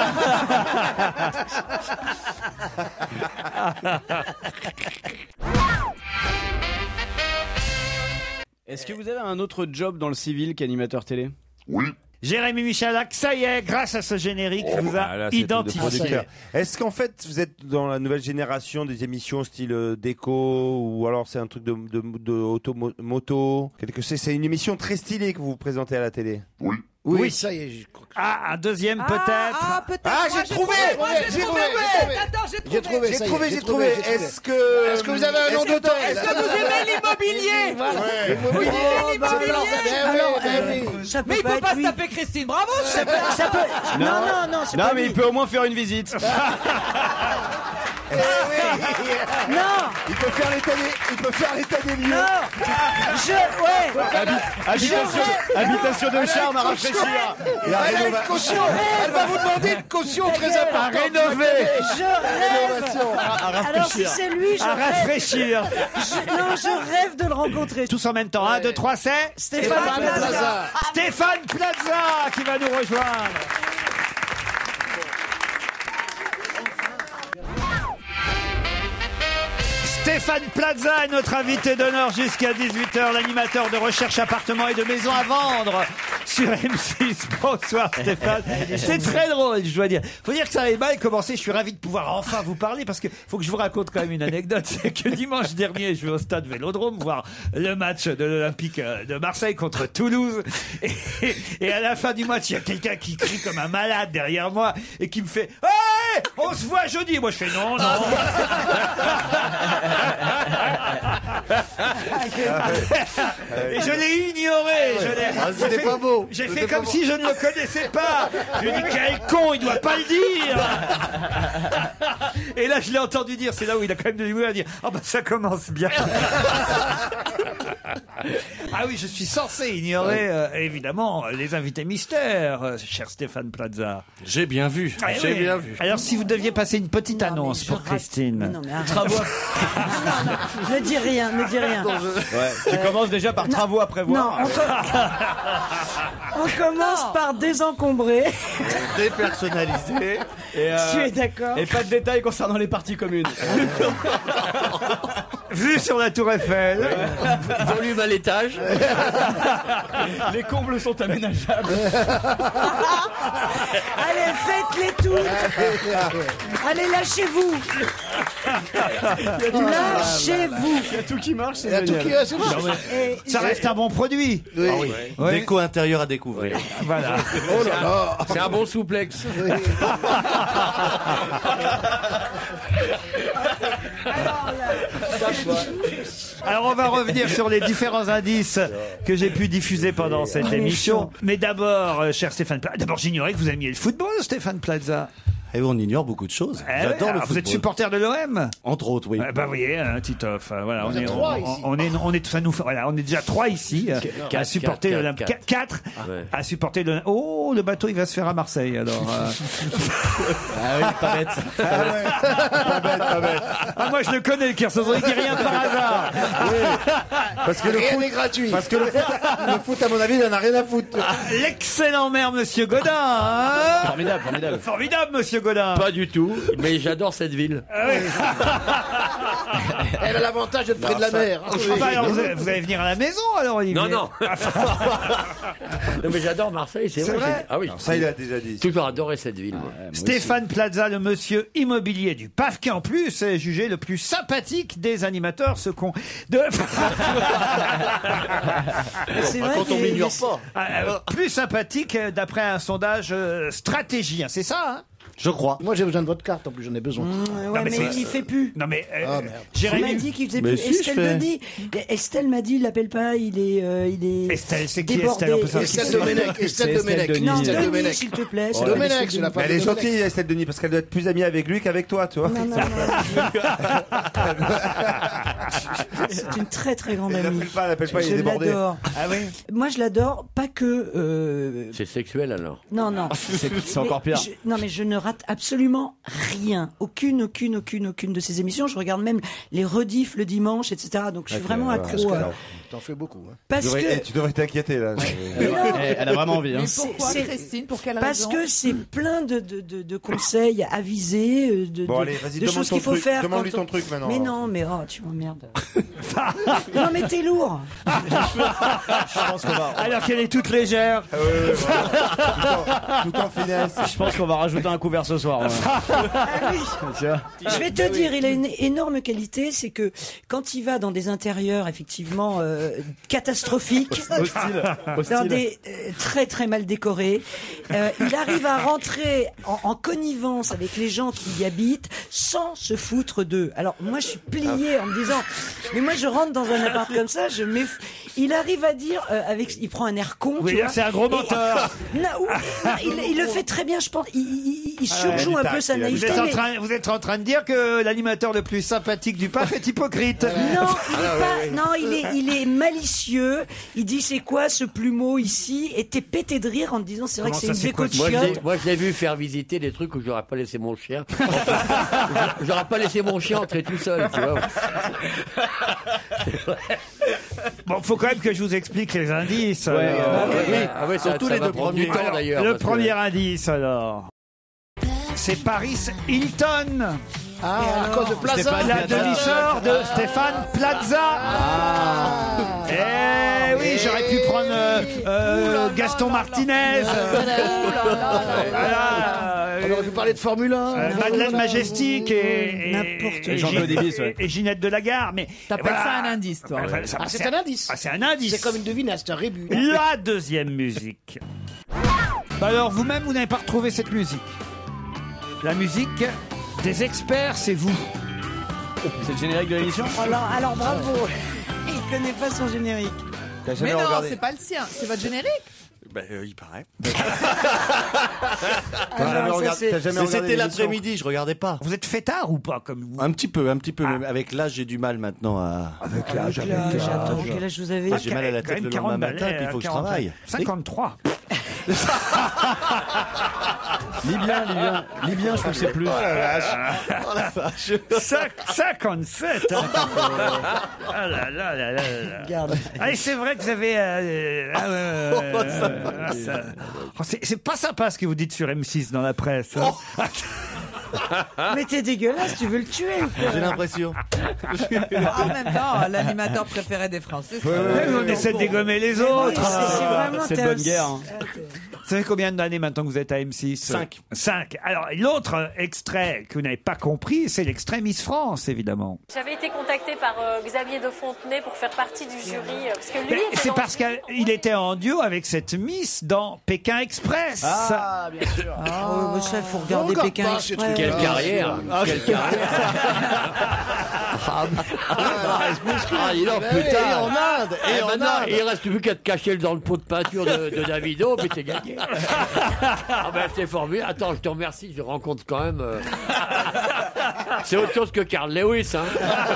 Est-ce que vous avez un autre job dans le civil qu'animateur télé? Oui. Jérémy Michalak, ça y est, grâce à ce générique, vous a Ah, là, c'est tout de identifié. producteur. Est-ce qu'en fait, vous êtes dans la nouvelle génération des émissions style euh, déco ou alors c'est un truc de, de, de auto mo- moto? Quelque chose. C'est une émission très stylée que vous vous présentez à la télé. Oui. Oui, Oui. ça y est. je crois que- Ah, un deuxième Ah, peut-être. Ah, peut-être. Ah, Moi, j'ai trouvé. Moi, j'ai J'ai trouvé. trouvé, j'ai trouvé. Attends, j'ai J'ai trouvé. trouvé, J'ai ça y est, trouvé, j'ai j'ai trouvé. trouvé, j'ai trouvé. Est-ce que Est-ce que vous avez un nom est-ce que- d'auteur? Est-ce que vous aimez l'immobilier? Voilà. Ouais. L'immobilier, Ouais. c'est Blanc, ben oui, Alors, ben euh, oui. ça peut Mais il pas peut être pas se lui. taper Christine. Bravo, Ça peut, ça peut- Non, non, non, c'est Non, pas mais lui. il peut au moins faire une visite. Non, Il peut faire l'état des, il peut faire l'état des lieux. non. Je, ouais. Habitation, habitation de charme à rafraîchir. Et à Elle a une rénova- caution. Elle va vous demander une caution très À importante. rénover, Je rêve. À Alors si rafraîchir. c'est lui, je à rêve. rafraîchir. Je- non, je rêve de le rencontrer. Tous en même temps. Un, deux, trois, c'est Stéphane Stéphane Plaza. Plaza. Stéphane Plaza qui va nous rejoindre. Stéphane Plaza est notre invité d'honneur jusqu'à dix-huit heures, l'animateur de recherche appartements et de maisons à vendre sur M six. Bonsoir Stéphane. C'est très drôle, je dois dire. Faut dire que ça avait mal commencé. Je suis ravi de pouvoir enfin vous parler parce que faut que je vous raconte quand même une anecdote. C'est que dimanche dernier, je vais au stade Vélodrome voir le match de l'Olympique de Marseille contre Toulouse. Et, et à la fin du match, il y a quelqu'un qui crie comme un malade derrière moi et qui me fait « Hey, on se voit jeudi !» Moi, je fais « Non, non !» Et je l'ai ignoré. Je l'ai- Ah, c'était j'ai fait- pas beau. J'ai C'était fait pas comme beau. si je ne le connaissais pas. Je lui ai dit quel con, il doit pas le dire. Et là, je l'ai entendu dire. C'est là où il a quand même de l'humour à dire. Ah bah ça commence bien. Ah oui, je suis censé ignorer euh, évidemment les invités mystères, euh, cher Stéphane Plaza. J'ai bien vu. Ah J'ai oui. bien vu. Alors si vous deviez passer une petite annonce pour Christine. Non, mais arrête. Non, non, ne dis rien, ne dis rien. Ouais, tu commences déjà par travaux à Non, prévoir. on, co- on commence par désencombrer. Dépersonnalisé. Et, euh, Tu es d'accord? et pas de détails concernant les parties communes. Vue sur la Tour Eiffel. Volume à l'étage. Les combles sont aménageables. Allez, faites-les tous. Allez, lâchez-vous. Lâchez-vous. Il y a tout qui marche, c'est Il y a tout génial. qui est, c'est bon. Non, mais Et- ça reste un bon produit. Oui. Ah oui. Ouais. Déco intérieure à découvrir. Voilà. Oh là là. C'est un bon souplex. Alors on va revenir sur les différents indices que j'ai pu diffuser pendant cette Oh, émission. Mais d'abord, euh, cher Stéphane Plaza, d'abord j'ignorais que vous aimiez le football, Stéphane Plaza. Et on ignore beaucoup de choses. Eh J'adore ouais, le alors, vous êtes football. supporter de l'O M? Entre autres, oui. Eh ben, vous voyez, hein, Titoff, euh, voilà, Vous on êtes est, trois on, ici. on est, on est, ça nous, fait- voilà, on est déjà trois ici euh, à Quatre, supporter quatre, le quatre, quatre, Ouais. à supporter le. Oh, le bateau, il va se faire à Marseille, alors. euh. Ah oui, pas bête. Pas bête, pas bête. Ah, moi, je le connais, le Kersozon, il dit rien par hasard. Parce que le Rien foot, n'est gratuit. parce que le foot, le foot, à mon avis, il en a rien à foutre. L'excellent maire, monsieur Godin, hein. Formidable, formidable. Formidable, monsieur Godin. Pas du tout, mais j'adore cette ville. Elle a l'avantage d'être près de la mer. Ah bah alors, vous, allez, vous allez venir à la maison, alors, Olivier. Non, non. Non, mais j'adore Marseille, c'est C'est vrai. vrai j'ai- Ah oui. Ça, il a déjà dit. J'ai toujours adoré cette ville. moi. Stéphane Plaza, le monsieur immobilier du P A F, qui en plus est jugé le plus sympathique des animateurs, ce con. De... C'est vrai Quand on qu'il y a- m'ignore pas. Ah, euh, plus sympathique euh, d'après un sondage euh, stratégie, hein, c'est ça, hein? Je crois. Moi, j'ai besoin de votre carte, en plus, j'en ai besoin. Mmh, ouais, Non, mais, mais c'est- il fait plus. Non mais euh, Ah, merde. On Jérémy, m'a dit qu'il faisait Mais plus. si, je Estelle fais. me dit. Estelle m'a dit, il l'appelle pas, il est, euh, il est. Estelle, c'est qui débordé. Estelle? On peut savoir qui Estelle c'est. Domenech, Estelle Estelle Domenech. Denis. Non, Estelle Denis, Domenech. s'il te plaît. C'est Domenech, c'est la femme Mais elle de est Domenech. gentille, Estelle Denis, parce qu'elle doit être plus amie avec lui qu'avec toi, tu vois. Non, non, non. C'est une très très grande Elle amie. l'appelle pas, elle l'appelle pas, il Je est débordé. l'adore. Ah oui. Moi, je l'adore, pas que. euh, C'est sexuel alors. Non, non. C'est c'est Mais encore pire. je- non, mais je ne rate absolument rien. Aucune, aucune, aucune, aucune de ces émissions. Je regarde même les rediffs le dimanche, et cetera. Donc je suis vraiment accro. euh, T'en fais beaucoup. Hein. Tu Parce devrais, que. eh, tu devrais t'inquiéter, là. Mais non, Elle, elle a vraiment envie. Hein. Mais C'est- pourquoi, c'est- Christine? Pour quelle Parce raison? que c'est plein de, de, de, de conseils avisés, euh, de, Bon, de, allez, vas-y, de demande choses ton qu'il faut truc. faire. Demande-lui quand ton on- truc maintenant. Mais non, mais oh, tu m'emmerdes. Non, mais t'es lourd. Je pense qu'on va, Alors qu'elle est toute légère. Ah ouais, ouais, voilà. tout, en, tout en finesse. je pense qu'on va rajouter un couvert ce soir. ouais. Ah oui. Tu vois Je vais te dire, il a une énorme qualité, c'est que quand il va dans des intérieurs effectivement euh, catastrophiques, Hostile. dans Hostile. des euh, très très mal décorés, euh, il arrive à rentrer en, en connivence avec les gens qui y habitent sans se foutre d'eux. Alors moi je suis pliée en me disant, mais moi je rentre dans un appart comme ça, je m'eff... Il arrive à dire, euh, avec, il prend un air con, Oui, tu vois. c'est un gros Et- menteur. Non, ou- non, il, il le fait très bien, je pense. Il, il- il surjoue il a un du peu tact, sa il a du Vous naïveté. êtes, en mais- train, vous êtes en train de dire que l'animateur le plus sympathique du P A F est hypocrite. Non, il est pas. Non, il est, il est malicieux. Il dit c'est quoi ce plumeau ici? Et t'es pété de rire en te disant c'est vrai Comment que c'est ça, une c'est déco quoi de Moi, je l'ai- chiottes. moi, je l'ai vu faire visiter des trucs où j'aurais pas laissé mon chien. J'aurais pas laissé mon chien entrer tout seul, tu vois. Bon, faut quand même que je vous explique les indices. Ouais, alors. euh, Ah ouais, Ah ouais, ça- surtout ça les va deux prendre du premiers. temps, d'ailleurs. Le parce que- premier indice, alors. C'est Paris Hilton, Ah, à cause de Plaza. la demi-sœur de Stéphane Plaza. Eh oui, j'aurais pu prendre euh, euh, Gaston Martinez. Voilà. On aurait pu parler de Formule un. Euh, Madeleine Majestic et, et, N'importe et, quoi. Jean-Claude Gin- Davis, ouais. et Ginette de Lagarde. Mais T'appelles voilà. ça un indice, toi? Enfin, ça- Ah, c'est un indice. Ah, c'est un indice. C'est comme une devinette, c'est un rébut. La deuxième musique. Bah alors, vous-même, vous n'avez pas retrouvé cette musique. La musique des experts, c'est vous. C'est le générique de l'émission. Alors, alors bravo. Il connaît pas son générique. T'as jamais Mais non, regardé c'est pas le sien, c'est votre générique. Ben, euh, il paraît. T'as Ah jamais non, ça, regardé- c'est- t'as jamais Mais regardé c'était l'émission l'après-midi, je regardais pas. Vous êtes fêtard ou pas comme vous? Un petit peu, un petit peu. mais Avec l'âge, j'ai du mal maintenant à. Avec l'âge, Avec avec l'âge, attends, l'âge. quel âge vous avez? Moi, j'ai mal à la Quand tête même le quarante lendemain matin, balais, puis il faut que je quarante. travaille. cinquante-trois. Libyen, Libyen. Libyen, je trouve que c'est plus. Oh la vache. Cinq- cinquante-sept. hein. Ah là là là là là. Regarde. Ah, et c'est vrai que vous avez. euh, ah, ouais, ouais, ouais, ouais, ouais, ça- Oh, c'est c'est pas sympa ce que vous dites sur M six dans la presse. hein. Mais t'es dégueulasse, tu veux le tuer ou quoi? J'ai l'impression. En même temps, l'animateur préféré des Français. c'est- Ouais, on essaie de dégommer les autres. Oui, c'est- c'est hein. vraiment c'est de t'es bonne un- guerre, hein. Vous savez combien d'années maintenant que vous êtes à M six? Cinq. Cinq. Alors, l'autre extrait que vous n'avez pas compris, c'est l'extrait Miss France, évidemment. J'avais été contactée par euh, Xavier de Fontenay pour faire partie du jury, euh, parce que lui Mais était c'est dans parce le jury. qu'il était en duo avec cette Miss dans Pékin Express. Ah, bien sûr. Ah, ouais, ça, il faut regarder regarde Pékin pas ces Express. Quelle carrière. Quelle carrière. Ah Ah, il en Ben putain. oui, et en Inde, et Eh, en maintenant, Inde. il reste plus qu'à te cacher dans le pot de peinture de, de Davido, mais t'es gagné. Ah ben c'est formidable. Attends, je te remercie, je rencontre quand même. euh, C'est autre chose que Carl Lewis, hein.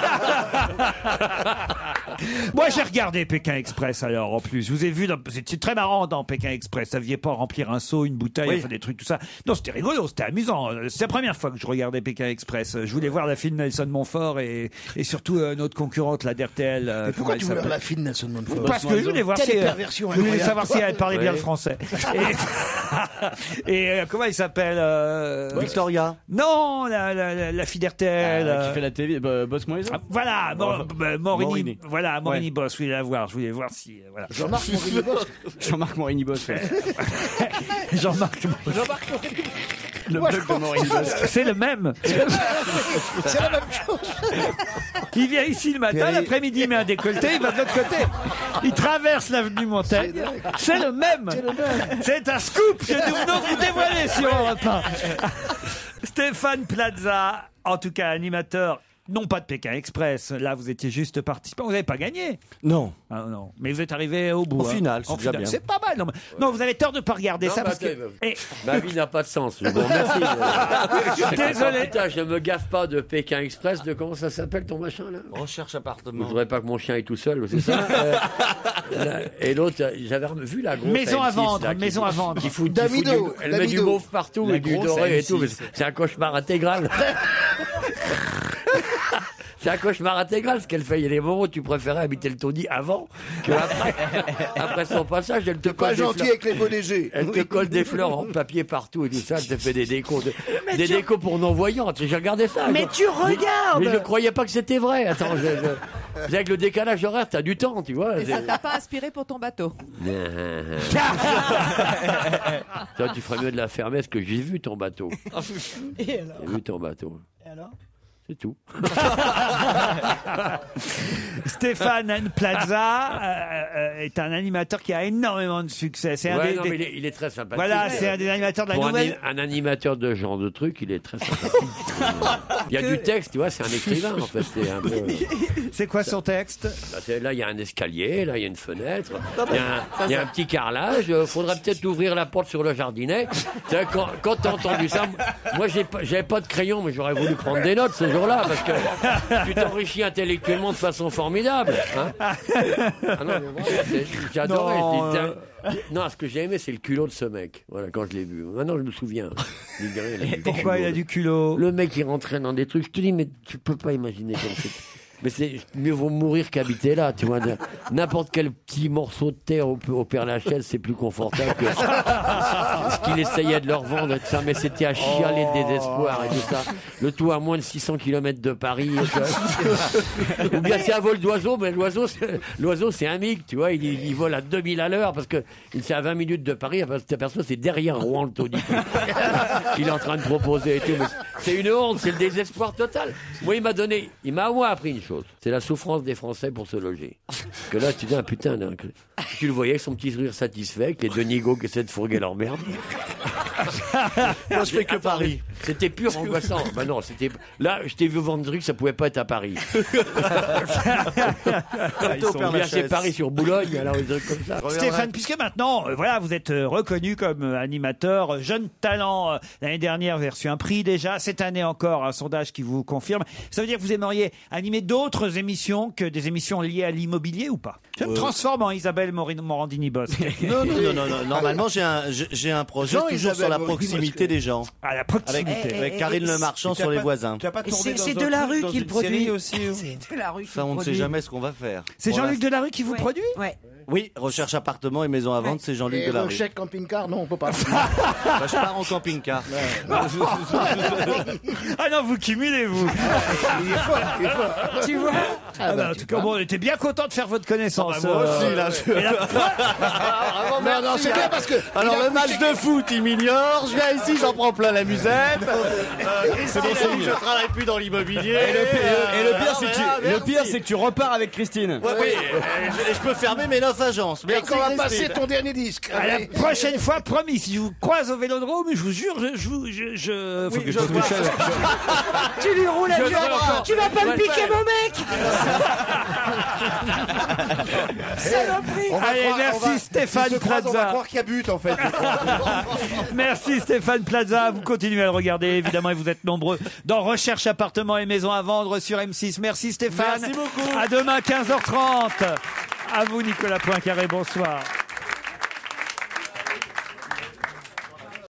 Moi, j'ai regardé Pékin Express alors en plus. Je vous ai vu, dans... c'était très marrant dans Pékin Express. Ça saviez pas remplir un seau, une bouteille, Oui. enfin des trucs tout ça. Non, c'était rigolo, c'était amusant. C'est la première fois que je regardais Pékin Express. Je voulais voir la fille de Nelson Montfort et, et surtout euh, notre concurrente, la D R T L. euh, Mais pourquoi comment tu elle voulais s'appelle la fille de Nelson Montfort? Parce que je voulais voir Quelle si, euh, perversion je voulais incroyable. savoir si elle parlait bien Oui. le français. Et, et euh, comment il s'appelle euh, Victoria. Non, la, la, la, la fille d'R T L. Euh, euh, qui fait la T V, bah, Boss Moïse. ah, voilà, Mor- Oh. bah, Morini, Morini. voilà, Morini Ouais. Boss, je voulais la voir, je voulais voir si, euh, voilà. Jean-Marc Morini Boss. Jean-Marc Morini Boss. Ouais. Jean-Marc, Jean-Marc Morini. Le Moi, bug je de crois Morini que Boss. c'est le même. C'est la même chose. Il vient ici le matin, Péri- l'après-midi il met un décolleté, il va de l'autre côté. Il traverse l'avenue Montaigne. C'est le même. C'est un scoop que nous venons vous dévoiler sur Europe un. Stéphane Plaza, en tout cas animateur. Non pas de Pékin Express, là vous étiez juste participant, vous n'avez pas gagné. Non. Ah, non. Mais vous êtes arrivé au bout. Au hein. final, c'est En déjà finale. bien. C'est pas mal. Non, mais- non, vous avez tort de ne pas regarder Non, ça mais parce que. attends, Et- Ma vie n'a pas de sens. Je vous remercie. Désolé. Putain, je me gaffe pas de Pékin Express, de comment ça s'appelle ton machin là. Recherche Je appartement. voudrais pas que mon chien est tout seul, c'est ça. Euh, là, et l'autre, j'avais vu la grosse. Maison à M six, vendre, là, qui maison fout- à vendre. Qui fout, qui Davido, fout du- elle met du Davido. mauve partout La et du grosse doré et M six. tout. mais C'est un cauchemar intégral. C'est un cauchemar intégral ce qu'elle fait. Il y a des moments où tu préférais habiter le taudis avant que après. Après son passage, elle te Pas colle des gentil fleurs. avec les beaux légers. Elle te colle des fleurs en papier partout et tout ça. Elle te fait des décos, de- des décos pour non-voyantes. J'ai regardé ça. Mais je- tu regardes. Mais je croyais pas que c'était vrai. Attends, je, je- avec le décalage horaire, t'as du temps, tu vois. Et ça t'a pas inspiré pour ton bateau? Toi, tu ferais mieux de la fermer parce que j'ai vu ton bateau. Et alors J'ai vu ton bateau. Et alors C'est tout. Stéphane Plaza euh, euh, est un animateur qui a énormément de succès. C'est un Ouais, des- non, des- mais il, est, il est très sympathique. Voilà, c'est un des animateurs de la Pour un, nouvelle. un animateur de ce genre de truc, il est très sympathique. Il y a du texte, tu vois, c'est un écrivain en fait. C'est un peu. C'est quoi son texte? Bah, c'est- Là, il y a un escalier, là, il y a une fenêtre, il y a un, il y a un petit carrelage. Il faudrait peut-être ouvrir la porte sur le jardinet. Tu sais, Quand, quand t'as entendu ça, moi, j'ai pas- j'avais pas de crayon, mais j'aurais voulu prendre des notes ce jour-là parce que tu t'enrichis intellectuellement de façon formidable. Hein. Ah non, mais vraiment, c'est- j'ai adoré. Non, Je dis, euh, tiens, non, ce que j'ai aimé, c'est le culot de ce mec. Voilà, quand je l'ai vu. Maintenant, je me souviens. Je dis, il a du Pourquoi culot. il a du culot? Le mec, il rentrait dans des trucs. Je te dis, mais tu peux pas imaginer comme c'est. Mais c'est mieux vaut mourir qu'habiter là, tu vois. N'importe quel petit morceau de terre au, au Père Lachaise, c'est plus confortable que ce qu'il essayait de leur vendre et tout ça. Mais c'était à chialer de désespoir et tout ça. Le tout à moins de six cents kilomètres de Paris. Et ça. Ou bien c'est un vol d'oiseau, mais l'oiseau, c'est- l'oiseau, c'est un mythe, tu vois. Il, il vole à deux mille à l'heure parce que c'est à vingt minutes de Paris. Parce que t'aperçois, c'est derrière Rouen le taudis qu'il est en train de proposer et tout. Mais c'est une honte, c'est le désespoir total. Moi, il m'a donné, il m'a à moi appris une chose. C'est la souffrance des Français pour se loger. Parce que là, tu dis, ah, putain, là, que- tu le voyais avec son petit rire satisfait, avec les deux nigauds qui essaient de fourguer leur merde. Moi, je fais que Attends, Paris. C'était pur angoissant. Bah non, c'était. Là, je t'ai vu vendre des trucs, ça pouvait pas être à Paris. Ils sont Ou bien c'est Paris sur Boulogne, alors des trucs comme ça. Stéphane, puisque maintenant, euh, voilà, vous êtes euh, reconnu comme euh, animateur, euh, jeune talent. euh, L'année dernière, vous avez reçu un prix déjà. Cette année encore, un sondage qui vous confirme. Ça veut dire que vous aimeriez animer d'autres émissions que des émissions liées à l'immobilier ou pas? Je me Euh. transforme en Isabelle Morin- Morandini-Boss. Non, non, non, non, non. Normalement, j'ai un, j'ai j'ai un projet toujours Jean-Isabelle sur la Morin, proximité parce que- des gens. À la Avec, proximité. Eh, avec eh, Karine eh, Le Marchand Tu as sur les pas- voisins. Tu as pas Et tourné c'est- dans c'est un de truc- la rue dans qu'il une produit. série aussi ou- C'est de la rue. Ça, on ne sait jamais ce qu'on va faire. C'est Pour Jean-Luc Delarue qui vous Ouais. produit? Ouais. Oui, recherche appartement et maison à vendre, c'est Jean-Luc Et Delarue. Rochette camping-car, non, on peut pas. Bah, je pars en camping-car. Ah non, vous cumulez, vous. Il est fort, il est fort. Tu vois Ah bah, bah, en tu tout cas, vois. bon, on était bien content de faire votre connaissance. Ah bah, moi euh, aussi, là, je- et la- Non, non, c'est bien parce que. Alors il a le match couché- de foot, il m'ignore. Je viens ici, j'en prends plein la musette. Euh, Christine a dit que je travaille plus dans l'immobilier. Et le pire, et le pire, Euh, c'est que non, mais tu, là, le pire, merci. c'est que tu repars avec Christine. Ouais, oui, euh, je, je peux fermer mes neuf grosse agence. Et Merci qu'on va Christine. passer ton dernier disque. À la Allez. prochaine fois, promis, si je vous croise au Vélodrome, je vous jure, je, je, vous- je, je- faut Oui, que je je vois. Michel. Tu lui roules à Je tu vas- vois. Tu vas pas me Ouais, piquer ouais. mon mec. Saloperie. On va Allez, croire- merci on va- Stéphane s'ils se croisent, On va Plaza. croire qu'il y a but en fait. Merci Stéphane Plaza. Vous continuez à le regarder, évidemment, et vous êtes nombreux dans Recherche appartements et maisons à vendre sur M six. Merci Stéphane. Merci beaucoup. À demain, quinze heures trente. À vous, Nicolas Poincaré. Bonsoir.